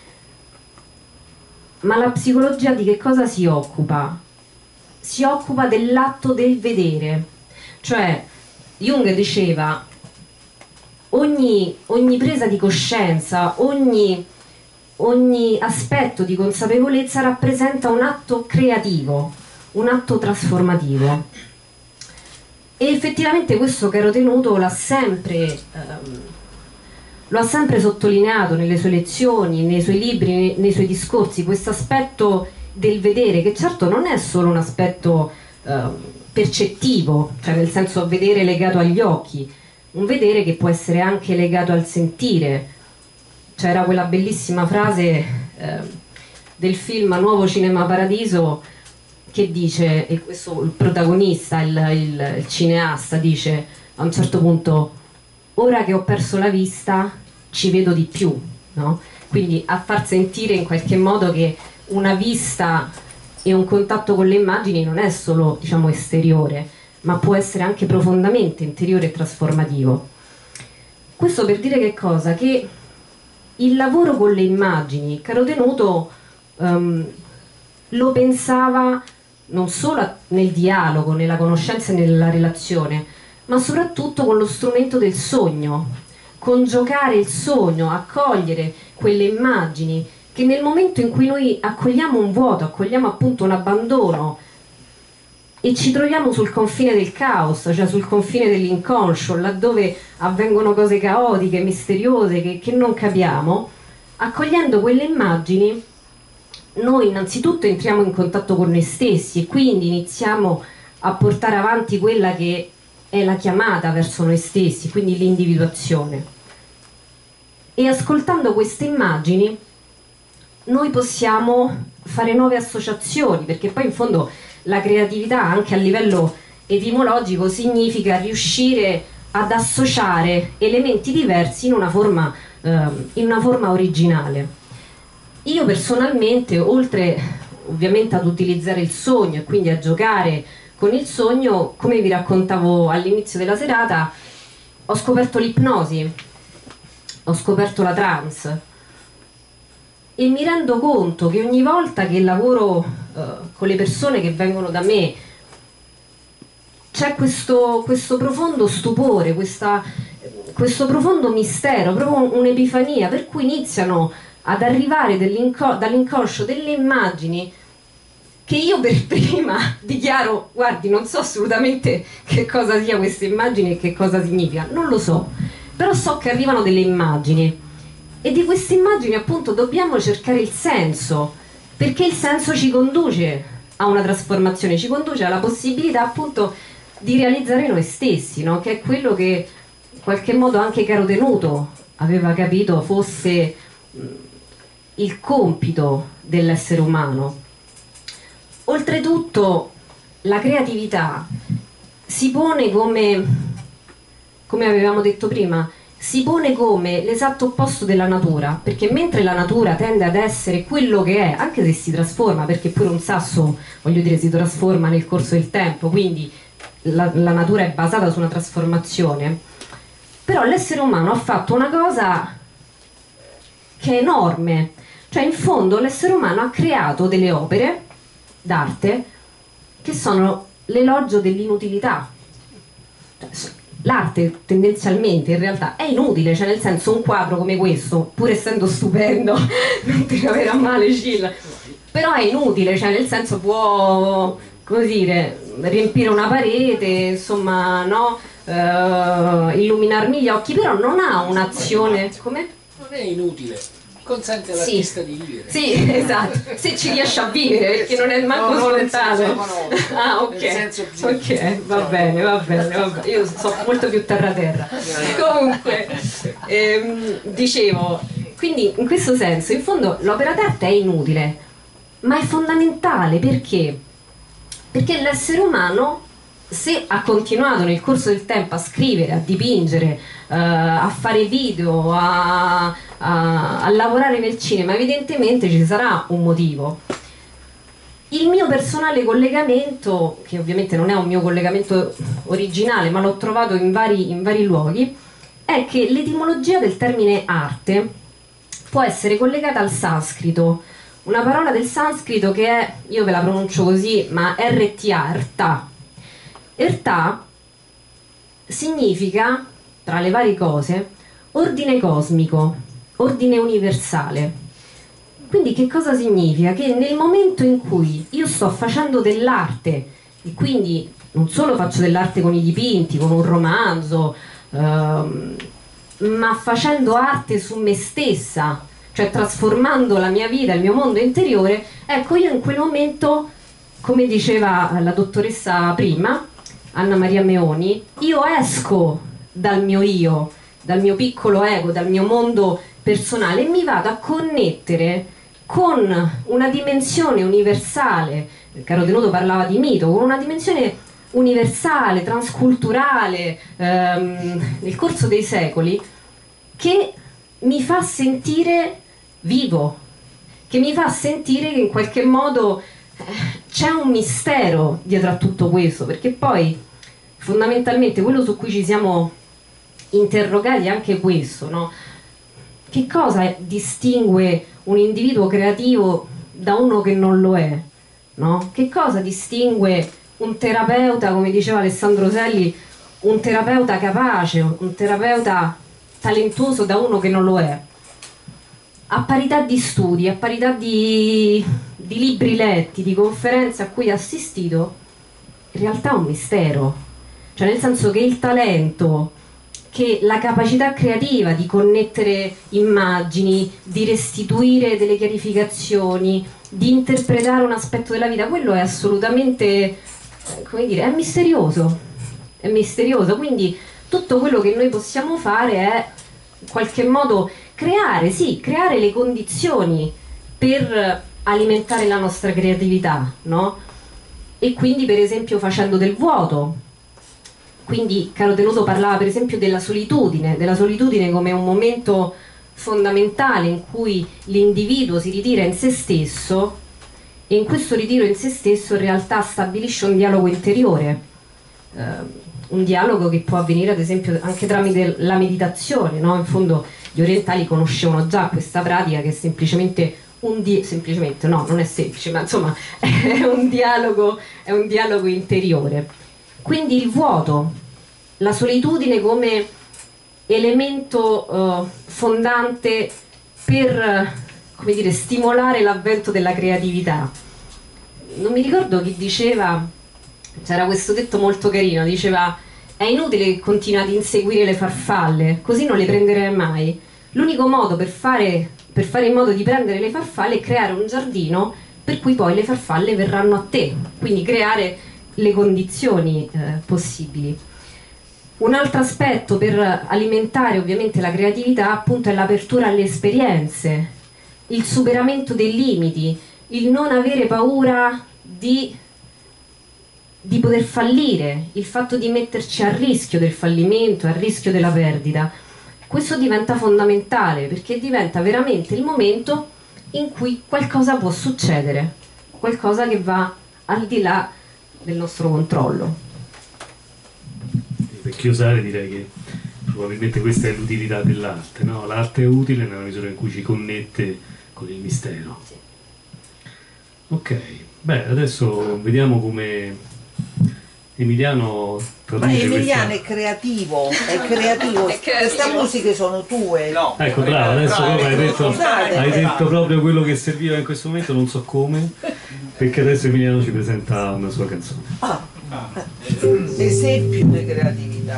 ma la psicologia di che cosa si occupa? Si occupa dell'atto del vedere. Cioè Jung diceva ogni, ogni presa di coscienza, ogni, ogni aspetto di consapevolezza rappresenta un atto creativo, un atto trasformativo. E effettivamente questo Caro Tenuto l'ha sempre ehm, lo ha sempre sottolineato nelle sue lezioni, nei suoi libri, nei, nei suoi discorsi, questo aspetto del vedere, che certo non è solo un aspetto eh, percettivo, cioè nel senso vedere legato agli occhi, un vedere che può essere anche legato al sentire. C'era quella bellissima frase eh, del film Nuovo Cinema Paradiso che dice, e questo il protagonista, il, il, il cineasta dice a un certo punto: ora che ho perso la vista ci vedo di più, no? Quindi a far sentire in qualche modo che una vista e un contatto con le immagini non è solo, diciamo, esteriore, ma può essere anche profondamente interiore e trasformativo. Questo per dire che cosa? Che il lavoro con le immagini, Caro Tenuto um, lo pensava non solo nel dialogo, nella conoscenza e nella relazione, ma soprattutto con lo strumento del sogno, con giocare il sogno, accogliere quelle immagini che nel momento in cui noi accogliamo un vuoto, accogliamo appunto un abbandono e ci troviamo sul confine del caos, cioè sul confine dell'inconscio, laddove avvengono cose caotiche, misteriose, che, che non capiamo, accogliendo quelle immagini noi innanzitutto entriamo in contatto con noi stessi e quindi iniziamo a portare avanti quella che è la chiamata verso noi stessi, quindi l'individuazione. E ascoltando queste immagini noi possiamo fare nuove associazioni, perché poi in fondo la creatività anche a livello etimologico significa riuscire ad associare elementi diversi in una forma, eh, in una forma originale. Io personalmente, oltre ovviamente ad utilizzare il sogno e quindi a giocare con il sogno, come vi raccontavo all'inizio della serata, ho scoperto l'ipnosi, ho scoperto la trance e mi rendo conto che ogni volta che lavoro eh, con le persone che vengono da me c'è questo, questo profondo stupore, questa, questo profondo mistero, proprio un'epifania, per cui iniziano ad arrivare dall'inconscio delle immagini che io per prima dichiaro: guardi, non so assolutamente che cosa sia questa immagine e che cosa significa, non lo so, però so che arrivano delle immagini e di queste immagini appunto dobbiamo cercare il senso, perché il senso ci conduce a una trasformazione, ci conduce alla possibilità appunto di realizzare noi stessi, no? Che è quello che in qualche modo anche Caro Tenuto aveva capito fosse il compito dell'essere umano. Oltretutto la creatività si pone come, come avevamo detto prima, si pone come l'esatto opposto della natura, perché mentre la natura tende ad essere quello che è, anche se si trasforma, perché pure un sasso, voglio dire, si trasforma nel corso del tempo, quindi la, la natura è basata su una trasformazione, però l'essere umano ha fatto una cosa che è enorme. Cioè in fondo l'essere umano ha creato delle opere d'arte che sono l'elogio dell'inutilità. L'arte tendenzialmente in realtà è inutile, cioè nel senso un quadro come questo, pur essendo stupendo, non ti caverà male Gilles, però è inutile, cioè nel senso può, come dire, riempire una parete, insomma, no? Uh, illuminarmi gli occhi, però non ha un'azione. Come? Non è inutile. Consente all'artista sì. di vivere. Sì, esatto, se ci riesce a vivere, perché non è manco no, spontaneo. Ah, ok, ok, va bene, va bene, va bene. Io sono molto più terra terra. Comunque, ehm, dicevo, quindi in questo senso, in fondo l'opera d'arte è inutile, ma è fondamentale perché? Perché l'essere umano, se ha continuato nel corso del tempo a scrivere, a dipingere, uh, a fare video, a, a, a lavorare nel cinema, evidentemente ci sarà un motivo. Il mio personale collegamento, che ovviamente non è un mio collegamento originale, ma l'ho trovato in vari, in vari luoghi, è che l'etimologia del termine arte può essere collegata al sanscrito, una parola del sanscrito che è, io ve la pronuncio così, ma R T A, Rta. Rta significa, tra le varie cose, ordine cosmico, ordine universale. Quindi che cosa significa? Che nel momento in cui io sto facendo dell'arte, e quindi non solo faccio dell'arte con i dipinti, con un romanzo, ehm, ma facendo arte su me stessa, cioè trasformando la mia vita, il mio mondo interiore. Ecco, io in quel momento, come diceva la dottoressa prima, Anna Maria Meoni, io esco dal mio io, dal mio piccolo ego, dal mio mondo personale e mi vado a connettere con una dimensione universale. Caro Tenuto parlava di mito, con una dimensione universale, transculturale, ehm, nel corso dei secoli, che mi fa sentire vivo, che mi fa sentire che in qualche modo eh, c'è un mistero dietro a tutto questo, perché poi fondamentalmente quello su cui ci siamo interrogati è anche questo, no? Che cosa distingue un individuo creativo da uno che non lo è, no? Che cosa distingue un terapeuta, come diceva Alessandro Selli, un terapeuta capace, un terapeuta talentuoso da uno che non lo è? A parità di studi, a parità di, di libri letti, di conferenze a cui ho assistito, in realtà è un mistero. Cioè, nel senso che il talento, che la capacità creativa di connettere immagini, di restituire delle chiarificazioni, di interpretare un aspetto della vita, quello è assolutamente, come dire, è misterioso, è misterioso. Quindi tutto quello che noi possiamo fare è in qualche modo creare, sì, creare le condizioni per alimentare la nostra creatività, no? E quindi per esempio facendo del vuoto. Quindi Caro Tenuto parlava per esempio della solitudine, della solitudine come un momento fondamentale in cui l'individuo si ritira in se stesso, e in questo ritiro in se stesso in realtà stabilisce un dialogo interiore, eh, un dialogo che può avvenire ad esempio anche tramite la meditazione, no? In fondo gli orientali conoscevano già questa pratica, che è semplicemente un di- semplicemente no, non è semplice, ma insomma è un dialogo, è un dialogo interiore. Quindi il vuoto, la solitudine come elemento eh, fondante per, come dire, stimolare l'avvento della creatività. Non mi ricordo chi diceva, c'era questo detto molto carino, diceva: è inutile che continui ad inseguire le farfalle, così non le prenderai mai. L'unico modo per fare, per fare in modo di prendere le farfalle è creare un giardino per cui poi le farfalle verranno a te, quindi creare le condizioni eh, possibili. Un altro aspetto per alimentare ovviamente la creatività appunto è l'apertura alle esperienze, il superamento dei limiti, il non avere paura di, di poter fallire, il fatto di metterci a rischio del fallimento, a rischio della perdita. Questo diventa fondamentale perché diventa veramente il momento in cui qualcosa può succedere, qualcosa che va al di là del nostro controllo. Per chiusare direi che probabilmente questa è l'utilità dell'arte, no? L'arte è utile nella misura in cui ci connette con il mistero. Sì. Ok, beh, adesso vediamo come Emiliano Ma traduce Emiliano questa... è creativo, è creativo, È creativo. queste musiche sono tue. No, Ecco, bravo, adesso bravo, proprio hai detto, scusate. hai detto proprio quello che serviva in questo momento, non so come, perché adesso Emiliano ci presenta una sua canzone. Ah, esempio di creatività.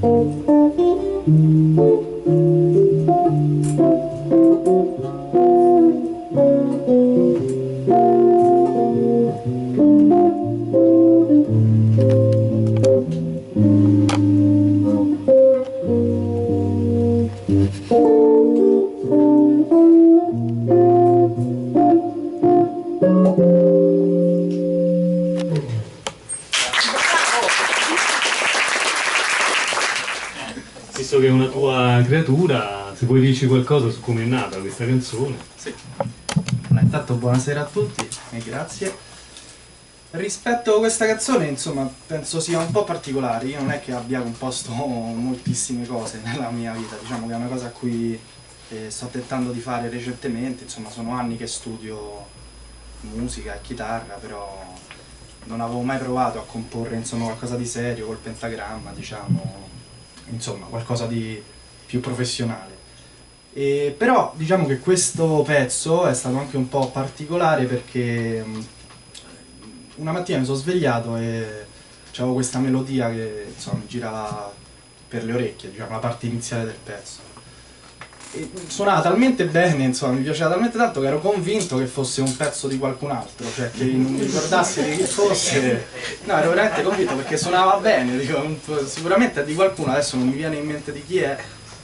Visto che è una tua creatura, se vuoi dirci qualcosa su come è nata questa canzone. Sì. Intanto buonasera a tutti e grazie. Rispetto a questa canzone, insomma, penso sia un po' particolare. Io non è che abbia composto moltissime cose nella mia vita, diciamo che è una cosa a cui eh, sto tentando di fare recentemente. Insomma, sono anni che studio musica e chitarra, però non avevo mai provato a comporre, insomma, qualcosa di serio col pentagramma, diciamo, insomma, qualcosa di più professionale. E, però diciamo che questo pezzo è stato anche un po' particolare perché mh, una mattina mi sono svegliato e c'avevo questa melodia che, insomma, mi girava per le orecchie, diciamo, la parte iniziale del pezzo. E suonava talmente bene, insomma, mi piaceva talmente tanto che ero convinto che fosse un pezzo di qualcun altro, cioè che non mi ricordassi di chi fosse. No, ero veramente convinto perché suonava bene, dico, sicuramente è di qualcuno, adesso non mi viene in mente di chi è.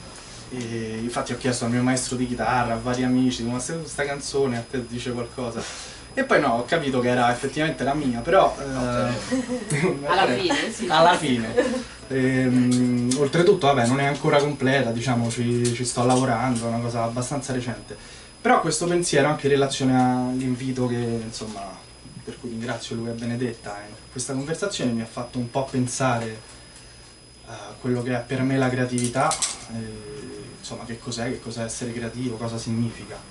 E infatti ho chiesto al mio maestro di chitarra, a vari amici, ma se questa canzone a te dice qualcosa? E poi no, ho capito che era effettivamente la mia, però eh, alla fine, sì. alla fine. Ehm, oltretutto, vabbè, non è ancora completa, diciamo, ci, ci sto lavorando, è una cosa abbastanza recente. Però questo pensiero anche in relazione all'invito che, insomma, per cui ringrazio lui e Benedetta, in questa conversazione mi ha fatto un po' pensare a quello che è per me la creatività, e, insomma, che cos'è, che cos'è essere creativo, cosa significa.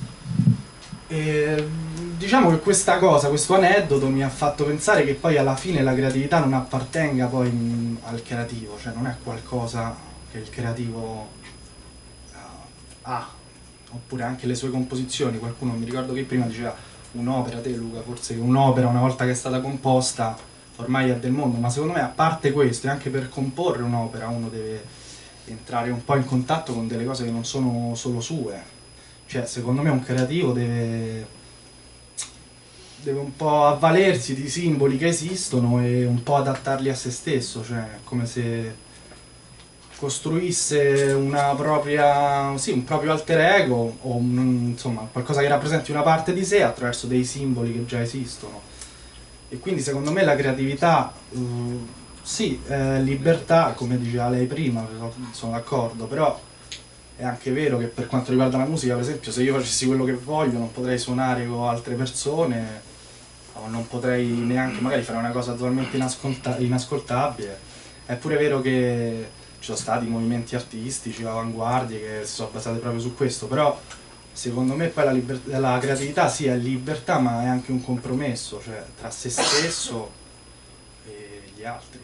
E diciamo che questa cosa, questo aneddoto mi ha fatto pensare che poi alla fine la creatività non appartenga poi in, al creativo, cioè non è qualcosa che il creativo uh, ha, oppure anche le sue composizioni. Qualcuno, mi ricordo che prima diceva un'opera, te Luca, forse che un'opera una volta che è stata composta ormai è del mondo, ma secondo me a parte questo, e anche per comporre un'opera uno deve entrare un po' in contatto con delle cose che non sono solo sue. Cioè, secondo me un creativo deve, deve un po' avvalersi di simboli che esistono e un po' adattarli a se stesso, cioè come se costruisse una propria, sì, un proprio alter ego o un, insomma, qualcosa che rappresenti una parte di sé attraverso dei simboli che già esistono. E quindi secondo me la creatività, uh, sì, è libertà, come diceva lei prima, sono d'accordo, però è anche vero che per quanto riguarda la musica, per esempio, se io facessi quello che voglio non potrei suonare con altre persone o non potrei neanche magari fare una cosa totalmente inascoltabile. È pure vero che ci sono stati movimenti artistici, avanguardie che si sono basate proprio su questo, però secondo me poi la, liber- la creatività sì è libertà, ma è anche un compromesso, cioè tra se stesso e gli altri.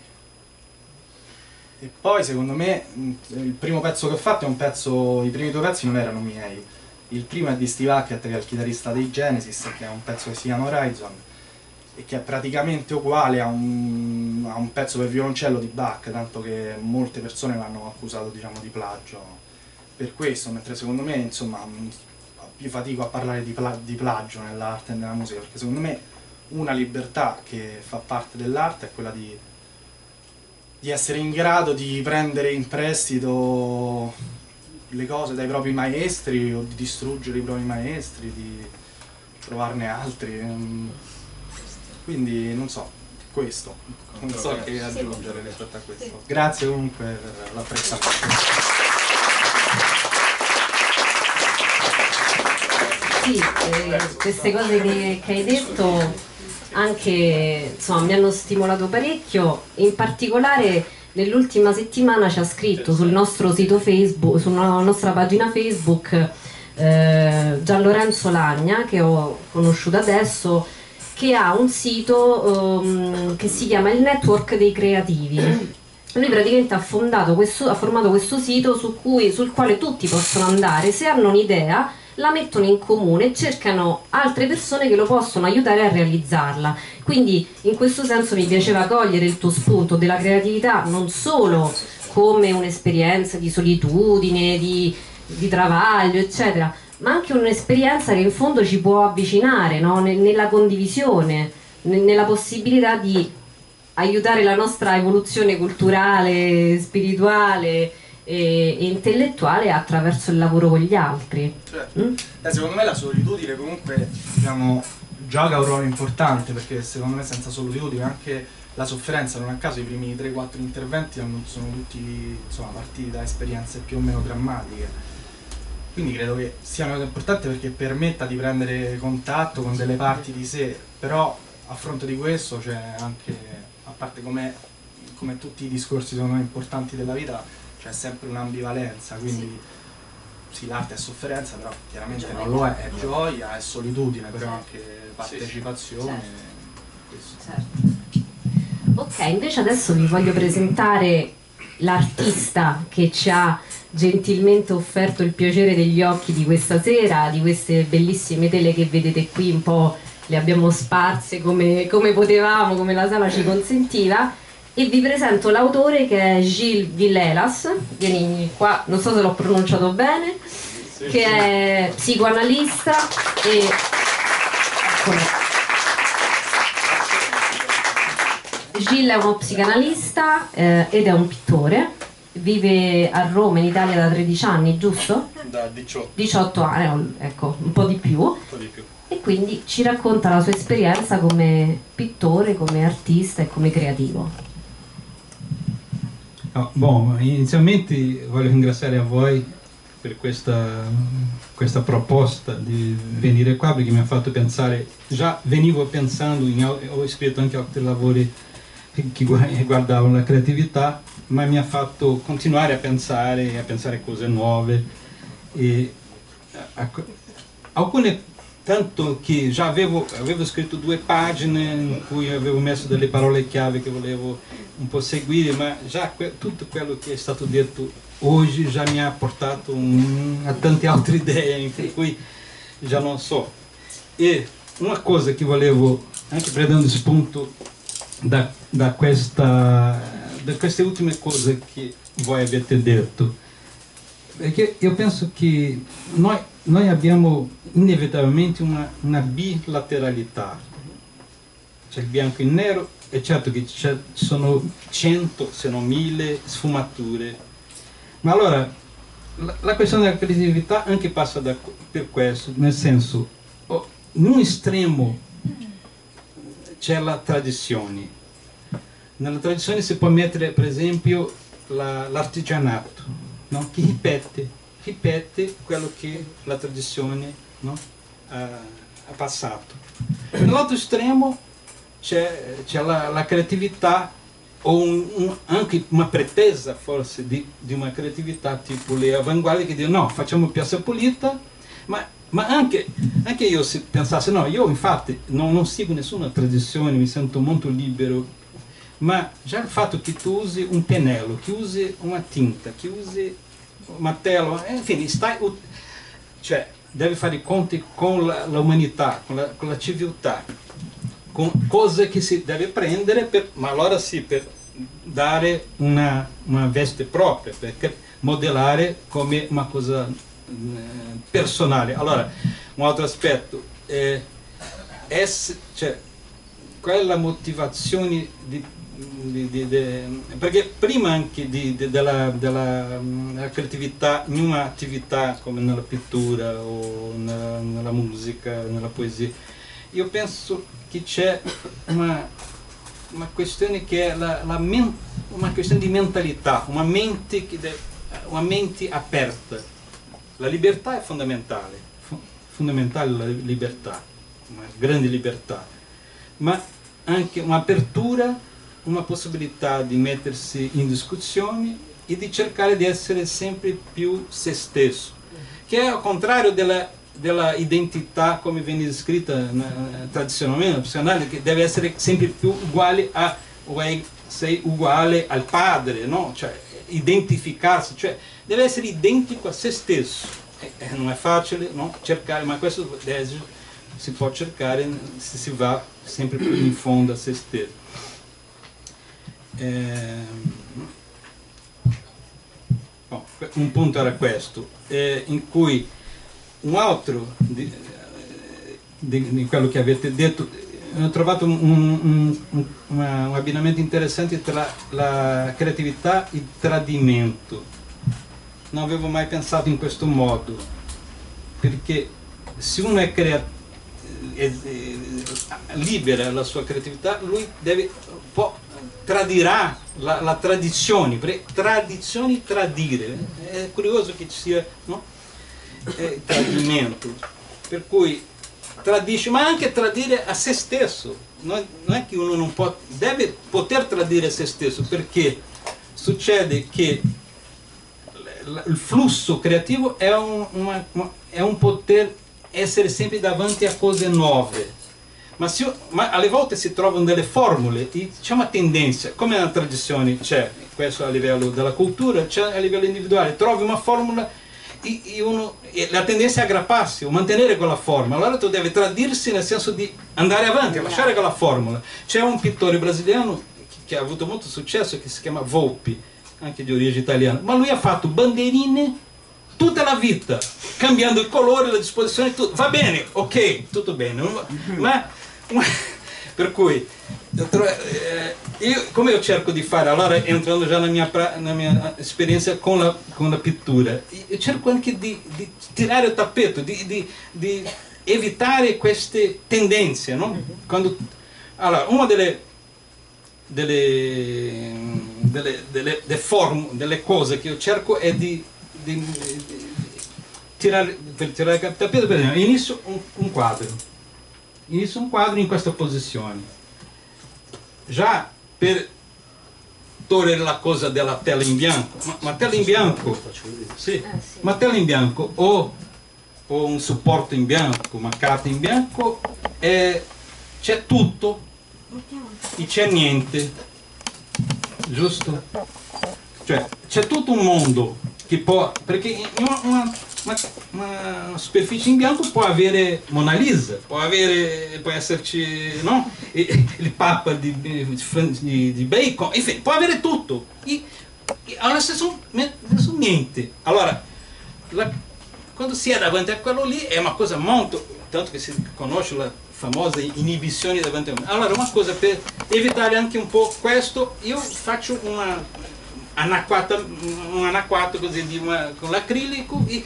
E poi secondo me il primo pezzo che ho fatto è un pezzo, i primi due pezzi non erano miei. Il primo è di Steve Hackett, che è il chitarrista dei Genesis, che è un pezzo che si chiama Horizon e che è praticamente uguale a un, a un pezzo per violoncello di Bach, tanto che molte persone l'hanno accusato, diciamo, di plagio per questo, mentre secondo me, insomma, più fatico a parlare di, pla- di plagio nell'arte e nella musica, perché secondo me una libertà che fa parte dell'arte è quella di di essere in grado di prendere in prestito le cose dai propri maestri o di distruggere i propri maestri, di trovarne altri. Quindi non so, questo, non so che aggiungere rispetto a questo. Grazie comunque per l'apprezzamento. Sì, eh, queste cose che, che hai detto anche, insomma, mi hanno stimolato parecchio. In particolare nell'ultima settimana ci ha scritto sul nostro sito Facebook, sulla nostra pagina Facebook, eh, Gian Lorenzo Lagna, che ho conosciuto adesso, che ha un sito um, che si chiama il Network dei Creativi. Lui praticamente ha, fondato questo, ha formato questo sito su cui, sul quale tutti possono andare, se hanno un'idea la mettono in comune e cercano altre persone che lo possono aiutare a realizzarla. Quindi in questo senso mi piaceva cogliere il tuo spunto della creatività non solo come un'esperienza di solitudine, di, di travaglio, eccetera, ma anche un'esperienza che in fondo ci può avvicinare, no? Nella condivisione, nella possibilità di aiutare la nostra evoluzione culturale, spirituale e, e intellettuale attraverso il lavoro con gli altri. Certo. Mm? Eh, secondo me la solitudine comunque, diciamo, gioca un ruolo importante, perché secondo me senza solitudine anche la sofferenza, non a caso i primi tre quattro interventi sono tutti, insomma, partiti da esperienze più o meno drammatiche. Quindi credo che sia una cosa importante perché permetta di prendere contatto con delle parti di sé, però a fronte di questo c'è anche, a parte come, come tutti i discorsi secondo me importanti della vita, c'è sempre un'ambivalenza, quindi sì, l'arte è sofferenza, però chiaramente non lo è, è gioia, è solitudine, però anche partecipazione. Certo. Ok, invece adesso vi voglio presentare l'artista che ci ha gentilmente offerto il piacere degli occhi di questa sera, di queste bellissime tele che vedete qui, un po' le abbiamo sparse come, come potevamo, come la sala ci consentiva, e vi presento l'autore che è Gilles Villelas, vieni qua, non so se l'ho pronunciato bene, che è psicoanalista e... Eccolo. Gilles è uno psicanalista eh, ed è un pittore, vive a Roma in Italia da tredici anni, giusto? Da diciotto. diciotto anni, ecco, un po' di più. Un po' di più. E quindi ci racconta la sua esperienza come pittore, come artista e come creativo. Oh, bon, inizialmente voglio ringraziare a voi per questa, questa proposta di venire qua, perché mi ha fatto pensare, già venivo pensando, in, ho scritto anche altri lavori che riguardavano la creatività, ma mi ha fatto continuare a pensare, a pensare cose nuove, e a, a, alcune, tanto che già avevo, avevo scritto due pagine in cui avevo messo delle parole chiave che volevo un po' seguire, ma già que, tutto quello che è stato detto oggi già mi ha portato un, a tante altre idee, per cui già non so. E una cosa che volevo, anche prendendo spunto da, da, questa, da queste ultime cose che voi avete detto, perché io penso che noi, noi abbiamo inevitabilmente una, una bilateralità, c'è il bianco e il nero, è certo che ci sono cento se non mille sfumature, ma allora la, la questione della creatività anche passa da, per questo, nel senso, oh, in un estremo c'è la tradizione. Nella tradizione si può mettere per esempio la, l'artigianato, no? Che ripete, ripete quello che la tradizione, no? ha, ha passato. Nell'altro estremo c'è, c'è la, la creatività, o un, un, anche una pretesa forse di, di una creatività tipo le avanguardie che dicono no, facciamo Piazza Pulita, ma Ma anche, anche io se pensassi, no, io infatti non, non seguo nessuna tradizione, mi sento molto libero, ma già il fatto che tu usi un pennello, che usi una tinta, che usi un martello, infine, stai, cioè, devi fare i conti con la, l'umanità, con la, con la civiltà, con cose che si deve prendere, per, ma allora sì, per dare una, una veste propria, per modellare come una cosa personale. Allora, un altro aspetto è, è cioè, qual è la motivazione di, di, di, di, perché prima anche di, di, della, della, della creatività in un'attività come nella pittura o nella, nella musica, nella poesia, io penso che c'è una, una questione che è la, la men, una questione di mentalità, una mente, che deve, una mente aperta. La libertà è fondamentale, fondamentale la libertà, una grande libertà, ma anche un'apertura, una possibilità di mettersi in discussione e di cercare di essere sempre più se stesso, che è al contrario della, della identità come viene descritta uh, tradizionalmente nella psicanalisi, che deve essere sempre più uguale a, o è, sei uguale al padre, no? Cioè, identificarsi, cioè deve essere identico a se stesso. Eh, non è facile, no? Cercare, ma questo si può cercare se si va sempre più in fondo a se stesso. Eh, un punto era questo, eh, in cui un altro di, di, di quello che avete detto, ho trovato un, un, un, una, un abbinamento interessante tra la creatività e il tradimento. Non avevo mai pensato in questo modo, perché se uno è creativo, è, è, libera la sua creatività, lui deve, può, tradirà la, la tradizione, perché tradizioni tradire, è curioso che ci sia, no? È tradimento, per cui tradisce, ma anche tradire a se stesso, non, non è che uno non può, deve poter tradire se stesso, perché succede che il flusso creativo è un, uma, uma, è un poter essere sempre davanti a cose nuove, ma, se, ma alle volte si trovano delle formule e c'è una tendenza, come nella tradizione c'è, questo a livello della cultura, c'è a livello individuale, trovi una formula e, e, uno, e la tendenza è aggrapparsi o mantenere quella formula, allora tu devi tradirsi nel senso di andare avanti, lasciare quella formula. C'è un pittore brasiliano che ha avuto molto successo che si chiama Volpi, anche di origine italiana, ma lui ha fatto bandierine tutta la vita, cambiando il colore, la disposizione, tutto. Va bene, ok, tutto bene, ma, ma per cui eh, io, come io cerco di fare, allora entrando già nella mia, nella mia esperienza con la, con la pittura, io cerco anche di, di tirare il tappeto, di, di, di evitare queste tendenze, no? Quando, allora, una delle Delle, delle, delle, delle, form, delle cose che io cerco è di, di, di, di tirare, per tirare il tappeto, per esempio, inizio un, un quadro, inizio un quadro in questa posizione, già per togliere la cosa della tela in bianco, ma, ma tela in bianco, sì, ma tela in bianco o, o un supporto in bianco, una carta in bianco, c'è tutto e c'è niente, giusto? Cioè c'è tutto un mondo che può, perché una, una, una, una superficie in bianco può avere Mona Lisa, può avere, può esserci, no? Il Papa di, di, di Bacon, enfim, può avere tutto e, e allora se sono, sono niente. Allora la, quando si è davanti a quello lì è una cosa molto, tanto che si conosce la famosa inibizione davanti a me. Allora una cosa per evitare anche un po' questo, io faccio una anacquata, un anacquato così di una, con l'acrilico e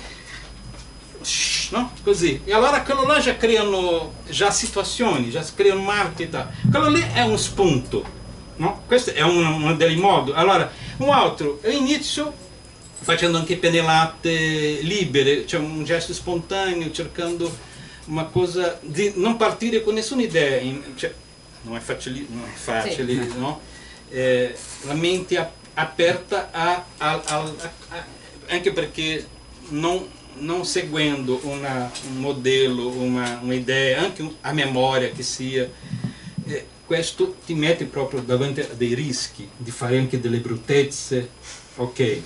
no? Così, e allora quello là già creano già situazioni, già creano marchi e tal. Quello lì è un spunto, no? Questo è uno, uno dei modi. Allora un altro, io inizio facendo anche pennellate libere, cioè un gesto spontaneo, cercando una cosa di non partire con nessuna idea, in, cioè, non è facile, non è facile sì. No? Eh, la mente aperta a, a, a, a, anche perché non, non seguendo una, un modello, una, un'idea, anche a memoria che sia, eh, questo ti mette proprio davanti a dei rischi di fare anche delle bruttezze, ok?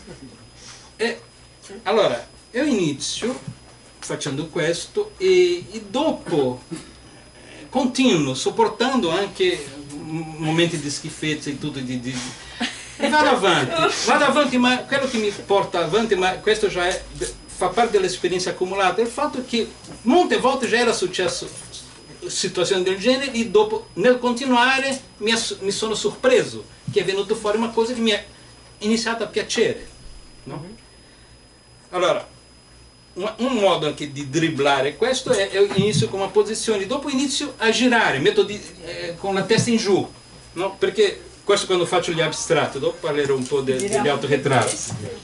E allora io inizio facendo questo e, e dopo eh, continuo sopportando anche momenti di schifezza e tutto di, di, e vado avanti, vado avanti, ma quello che mi porta avanti, ma questo già è, fa parte dell'esperienza accumulata, è il fatto che molte volte già era successo situazioni del genere e dopo nel continuare mi, mi sono sorpreso che è venuto fuori una cosa che mi è iniziata a piacere, no? Allora un modo anche di dribblare questo è, io inizio con una posizione, dopo inizio a girare, metto di, eh, con la testa in giù, no? Perché questo quando faccio gli astratti, dopo parlerò un po' de, degli autoritratti.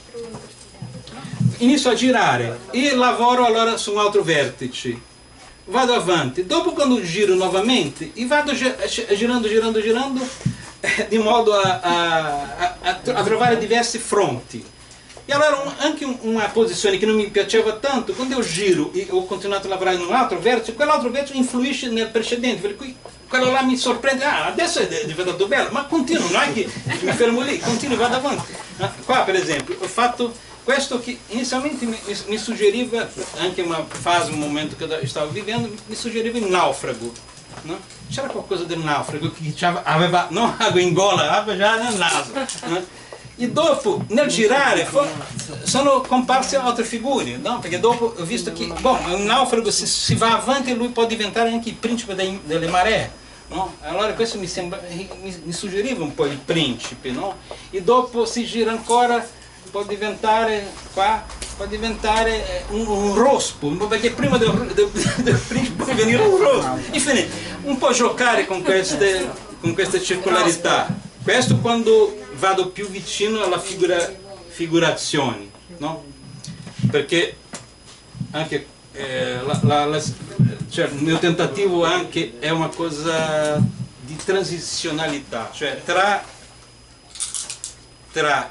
Inizio a girare e lavoro allora su un altro vertice, vado avanti, dopo quando giro nuovamente e vado girando, girando, girando, eh, di modo a, a, a, a trovare diversi fronti. E allora un, anche un, una posizione che non mi piaceva tanto, quando io giro e ho continuato a lavorare in un altro verso, quell'altro verso influisce nel precedente, per cui quello là mi sorprende, ah adesso è diventato bello, ma continuo, non è che mi fermo lì, continuo e vado avanti. Ah, qua per esempio ho fatto questo che inizialmente mi, mi, mi suggeriva, anche una fase, un momento che io stavo vivendo, mi suggeriva il naufrago, no? C'era qualcosa del naufrago che aveva non acqua in gola, aveva già nel naso, no? E dopo, nel girare, sono comparse altre figure, no? Perché dopo ho visto che, bom, un naufrago se si va avanti lui può diventare anche il principe dei, delle maree, no? Allora questo mi, sembra, mi, mi suggeriva un po' il principe, no? E dopo si gira ancora, può diventare qua, può diventare un, un rospo, perché prima del, del, del principe può venire un rospo. Infine, un po' giocare con queste, con queste circolarità. Questo quando vado più vicino alla figura, figurazioni, no? Perché anche eh, la, la, la, cioè, il mio tentativo anche è una cosa di transizionalità, cioè tra, tra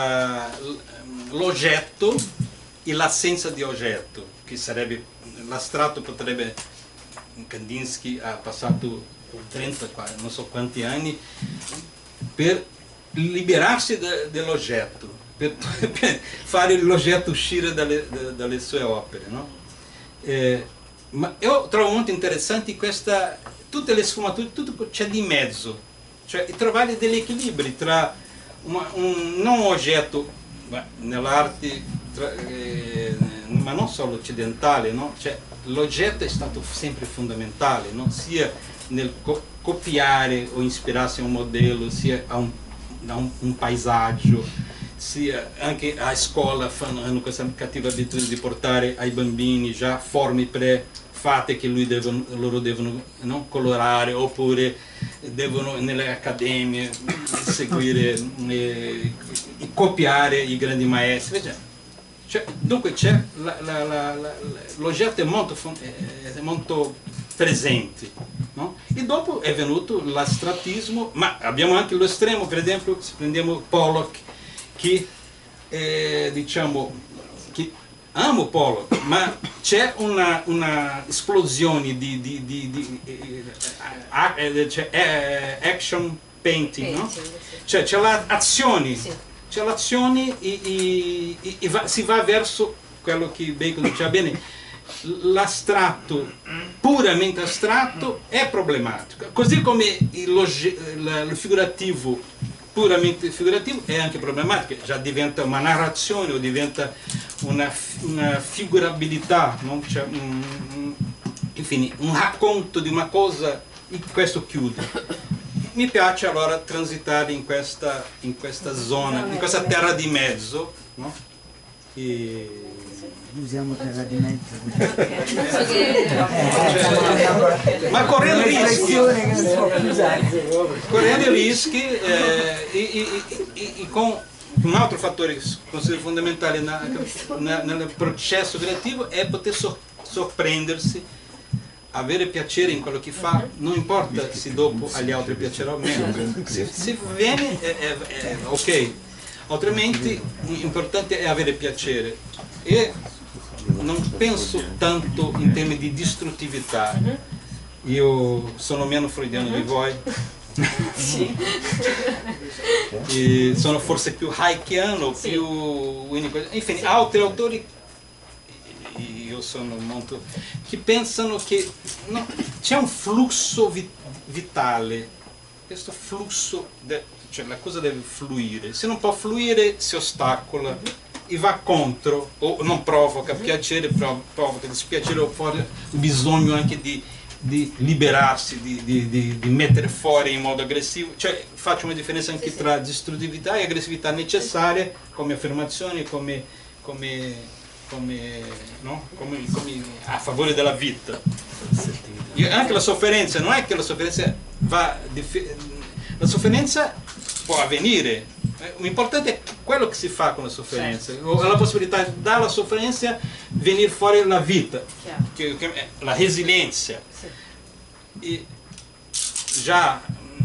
l'oggetto e l'assenza di oggetto, che sarebbe, l'astratto potrebbe, Kandinsky ha passato trenta, non so quanti anni, per liberarsi de, dell'oggetto, per, per fare l'oggetto uscire dalle, de, dalle sue opere, no? Eh, ma io trovo molto interessante questa, tutte le sfumature, tutto c'è di mezzo, cioè trovare degli equilibri tra uma, un non oggetto, nell'arte, eh, ma non solo occidentale, no? Cioè, l'oggetto è stato sempre fondamentale, no? Sia nel co copiare o ispirarsi a un modello, sia a un, a un, un paesaggio, sia anche a scuola hanno questa cattiva abitudine di portare ai bambini già forme prefatte che lui devono, loro devono, no, colorare, oppure devono nelle accademie seguire e, e copiare i grandi maestri. Cioè, dunque c'è l'oggetto è molto, è molto presente, no? E dopo è venuto l'astrattismo, ma abbiamo anche lo estremo, per esempio se prendiamo Pollock, che eh, diciamo che amo Pollock, ma c'è una, una esplosione di, di, di, di eh, cioè, eh, action painting, no? Cioè c'è l'azione, c'è l'azione e, e, e, e va, si va verso quello che Bacon diceva bene. L'astratto, puramente astratto, è problematico, così come il, il figurativo, puramente figurativo, è anche problematico, già diventa una narrazione o diventa una, una figurabilità, no? Cioè, un, un, infine, un racconto di una cosa, e questo chiude. Mi piace allora transitare in questa, in questa zona, in questa terra di mezzo, no? E usiamo terra di mezzo. Ma correndo rischi, correndo rischi eh, e, e, e, e con un altro fattore che considero fondamentale na, na, nel processo creativo è poter so, sorprendersi, avere piacere in quello che fa, non importa se dopo agli altri piacerà o meno, se, se viene è, è, è ok, altrimenti l'importante è avere piacere. E non penso tanto in termini di distruttività, io sono meno freudiano di voi, sì. E sono forse più Heikiano, sì. Più infine altri autori, io sono molto, che pensano che no, c'è un flusso vi, vitale, questo flusso, de, cioè la cosa deve fluire, se non può fluire si ostacola e va contro, o non provoca piacere, provoca dispiacere, oppure il bisogno anche di, di liberarsi, di, di, di, di mettere fuori in modo aggressivo. Cioè faccio una differenza anche sì, tra distruttività e aggressività necessarie come affermazioni, come, come, come, no? come, come a favore della vita. E anche la sofferenza, non è che la sofferenza va, la sofferenza può avvenire. L'importante è quello che si fa con la sofferenza, certo. La possibilità dalla sofferenza venire fuori la vita, che, che è la resilienza. Sì. E già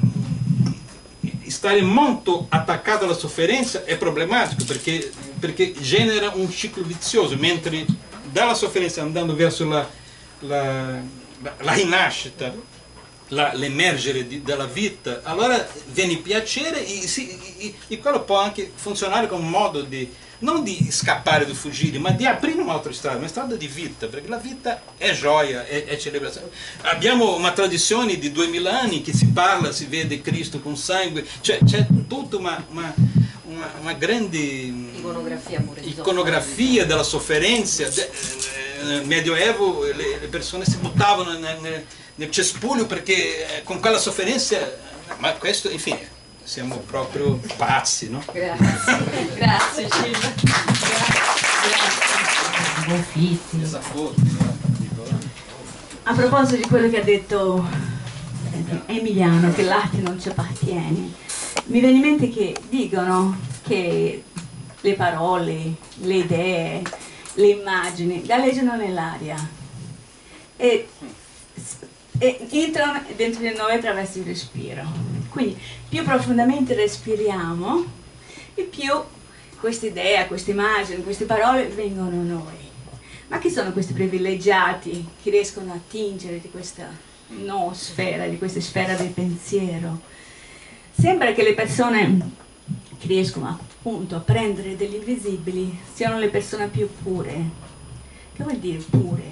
stare molto attaccato alla sofferenza è problematico perché, perché genera un ciclo vizioso, mentre dalla sofferenza andando verso la, la, la, la rinascita, l'emergere della vita, allora viene piacere e, e, e quello può anche funzionare come un modo di, non di scappare, di fuggire, ma di aprire un'altra strada, una strada di vita, perché la vita è gioia, è, è celebrazione. Abbiamo una tradizione di duemila anni che si parla, si vede Cristo con sangue, cioè c'è tutta una, una, una, una grande iconografia, pure iconografia della sofferenza. De, nel Medioevo le, le persone si buttavano nel, nel, nel cespuglio perché con quella sofferenza, ma questo, infine, siamo proprio pazzi, no? Grazie, grazie Cilla. A proposito di quello che ha detto Emiliano, che l'arte non ci appartiene, mi viene in mente che dicono che le parole, le idee, le immagini galleggiano nell'aria e, e entrano dentro di noi attraverso il respiro. Quindi più profondamente respiriamo e più queste idee, queste immagini, queste parole vengono a noi. Ma chi sono questi privilegiati che riescono a attingere di questa noosfera, di questa sfera del pensiero? Sembra che le persone che riescono appunto a prendere degli invisibili siano le persone più pure. Che vuol dire pure?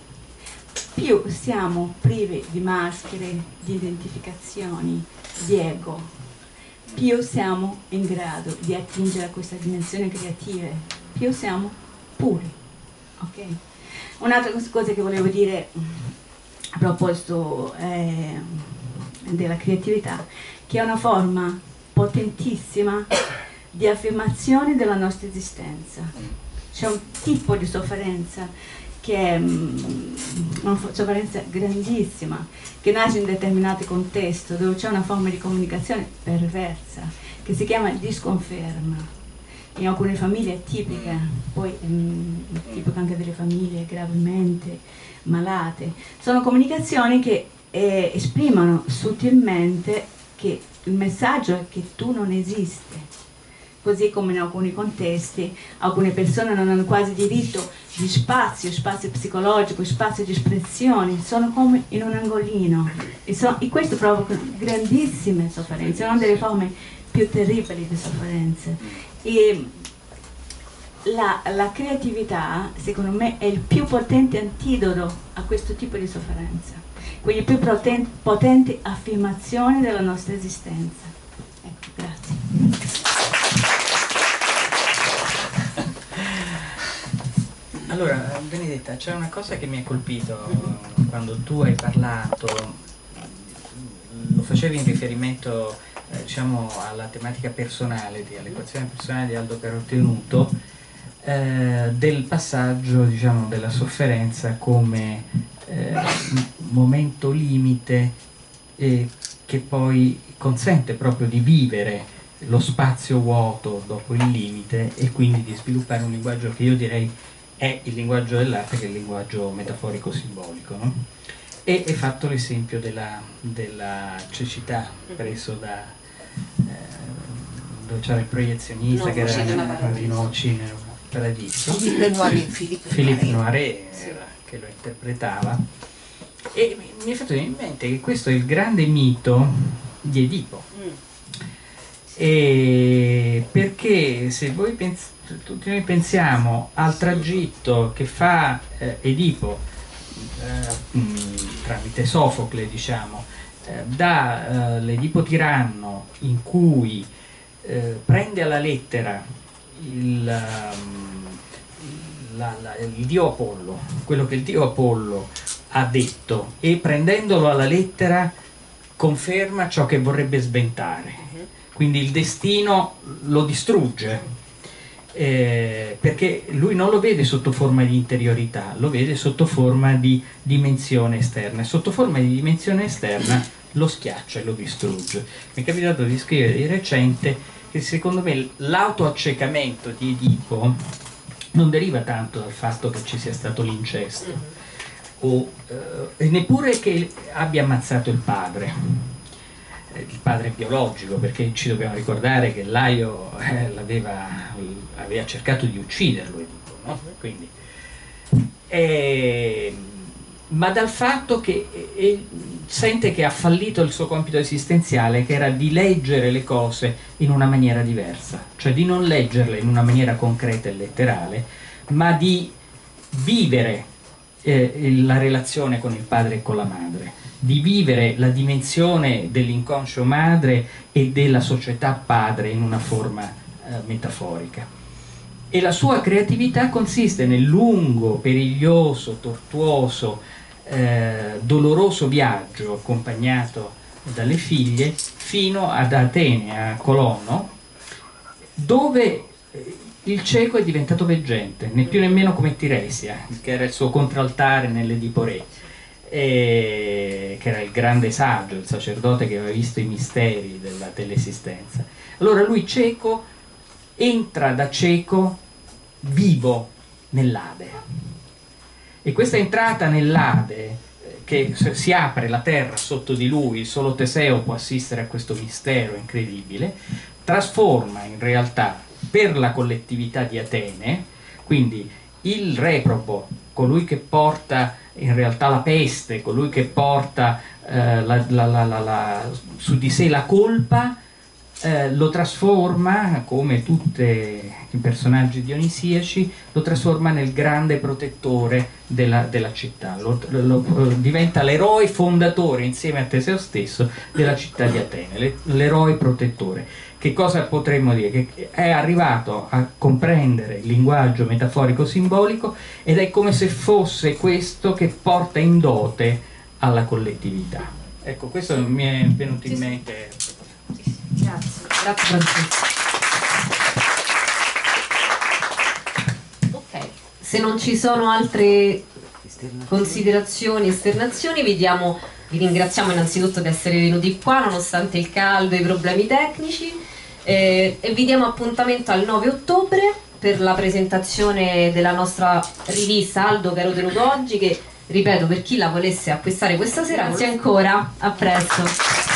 Più siamo privi di maschere, di identificazioni, di ego, più siamo in grado di attingere a questa dimensione creativa, più siamo puri. Okay. Un'altra cosa che volevo dire a proposito eh, della creatività, che è una forma potentissima di affermazione della nostra esistenza. C'è un tipo di sofferenza che è um, una sofferenza grandissima, che nasce in determinati contesti, dove c'è una forma di comunicazione perversa, che si chiama disconferma. In alcune famiglie è tipica, poi um, è tipica anche delle famiglie gravemente malate. Sono comunicazioni che eh, esprimono sottilmente che il messaggio è che tu non esisti, così come in alcuni contesti alcune persone non hanno quasi diritto di spazio, spazio psicologico, spazio di espressione, sono come in un angolino e, so, e questo provoca grandissime sofferenze, una delle forme più terribili di sofferenze. E la, la creatività, secondo me, è il più potente antidoto a questo tipo di sofferenza, quindi più potente, potente affermazione della nostra esistenza. Ecco, grazie. Allora, Benedetta, c'è una cosa che mi ha colpito quando tu hai parlato, lo facevi in riferimento eh, diciamo alla tematica personale, di, all'equazione personale di Aldo Carotenuto, eh, del passaggio, diciamo, della sofferenza come eh, momento limite eh, che poi consente proprio di vivere lo spazio vuoto dopo il limite e quindi di sviluppare un linguaggio che io direi è il linguaggio dell'arte, che è il linguaggio metaforico simbolico, no? E hai fatto l'esempio della, della cecità preso da eh, dove c'era il proiezionista, no, che era di Nuovo Cinema Paradiso, Philippe Noiret, Philippe Noiret sì, che lo interpretava, e mi è fatto in mente che questo è il grande mito di Edipo. Mm. E perché se voi pens- tutti noi pensiamo al tragitto che fa eh, Edipo eh, mh, tramite Sofocle, diciamo, eh, da eh, l'Edipo tiranno, in cui eh, prende alla lettera il, um, la, la, il dio Apollo, quello che il dio Apollo ha detto, e prendendolo alla lettera conferma ciò che vorrebbe sventare. Quindi il destino lo distrugge, eh, perché lui non lo vede sotto forma di interiorità, lo vede sotto forma di dimensione esterna, e sotto forma di dimensione esterna lo schiaccia e lo distrugge. Mi è capitato di scrivere di recente che secondo me l'autoaccecamento di Edipo non deriva tanto dal fatto che ci sia stato l'incesto, o eh, neppure che abbia ammazzato il padre. Il padre biologico, perché ci dobbiamo ricordare che Laio eh, l'aveva, aveva cercato di ucciderlo, no? Quindi, eh, ma dal fatto che eh, sente che ha fallito il suo compito esistenziale, che era di leggere le cose in una maniera diversa, cioè di non leggerle in una maniera concreta e letterale, ma di vivere eh, la relazione con il padre e con la madre, di vivere la dimensione dell'inconscio madre e della società padre in una forma eh, metaforica. E la sua creatività consiste nel lungo, periglioso, tortuoso, eh, doloroso viaggio accompagnato dalle figlie fino ad Atene, a Colono, dove il cieco è diventato veggente, né più nemmeno come Tiresia, che era il suo contraltare nell'Edipo Re, e che era il grande saggio, il sacerdote che aveva visto i misteri della, dell'esistenza. Allora lui cieco entra da cieco vivo nell'Ade, e questa entrata nell'Ade, che si apre la terra sotto di lui, solo Teseo può assistere a questo mistero incredibile, trasforma in realtà per la collettività di Atene, quindi il reprobo, colui che porta in realtà la peste, colui che porta eh, la, la, la, la, la, su di sé la colpa, eh, lo trasforma, come tutti i personaggi dionisiaci, lo trasforma nel grande protettore della, della città, lo, lo, diventa l'eroe fondatore insieme a Teseo stesso della città di Atene, l'eroe protettore. Che cosa potremmo dire? Che è arrivato a comprendere il linguaggio metaforico simbolico, ed è come se fosse questo che porta in dote alla collettività. Ecco, questo mi è venuto in mente. Grazie, grazie Francesco. Ok, se non ci sono altre considerazioni, esternazioni, vi, diamo, vi ringraziamo innanzitutto di essere venuti qua nonostante il caldo e i problemi tecnici, eh, e vi diamo appuntamento al nove ottobre per la presentazione della nostra rivista Aldo che ero tenuto oggi, che ripeto, per chi la volesse acquistare questa sera, grazie ancora, a presto.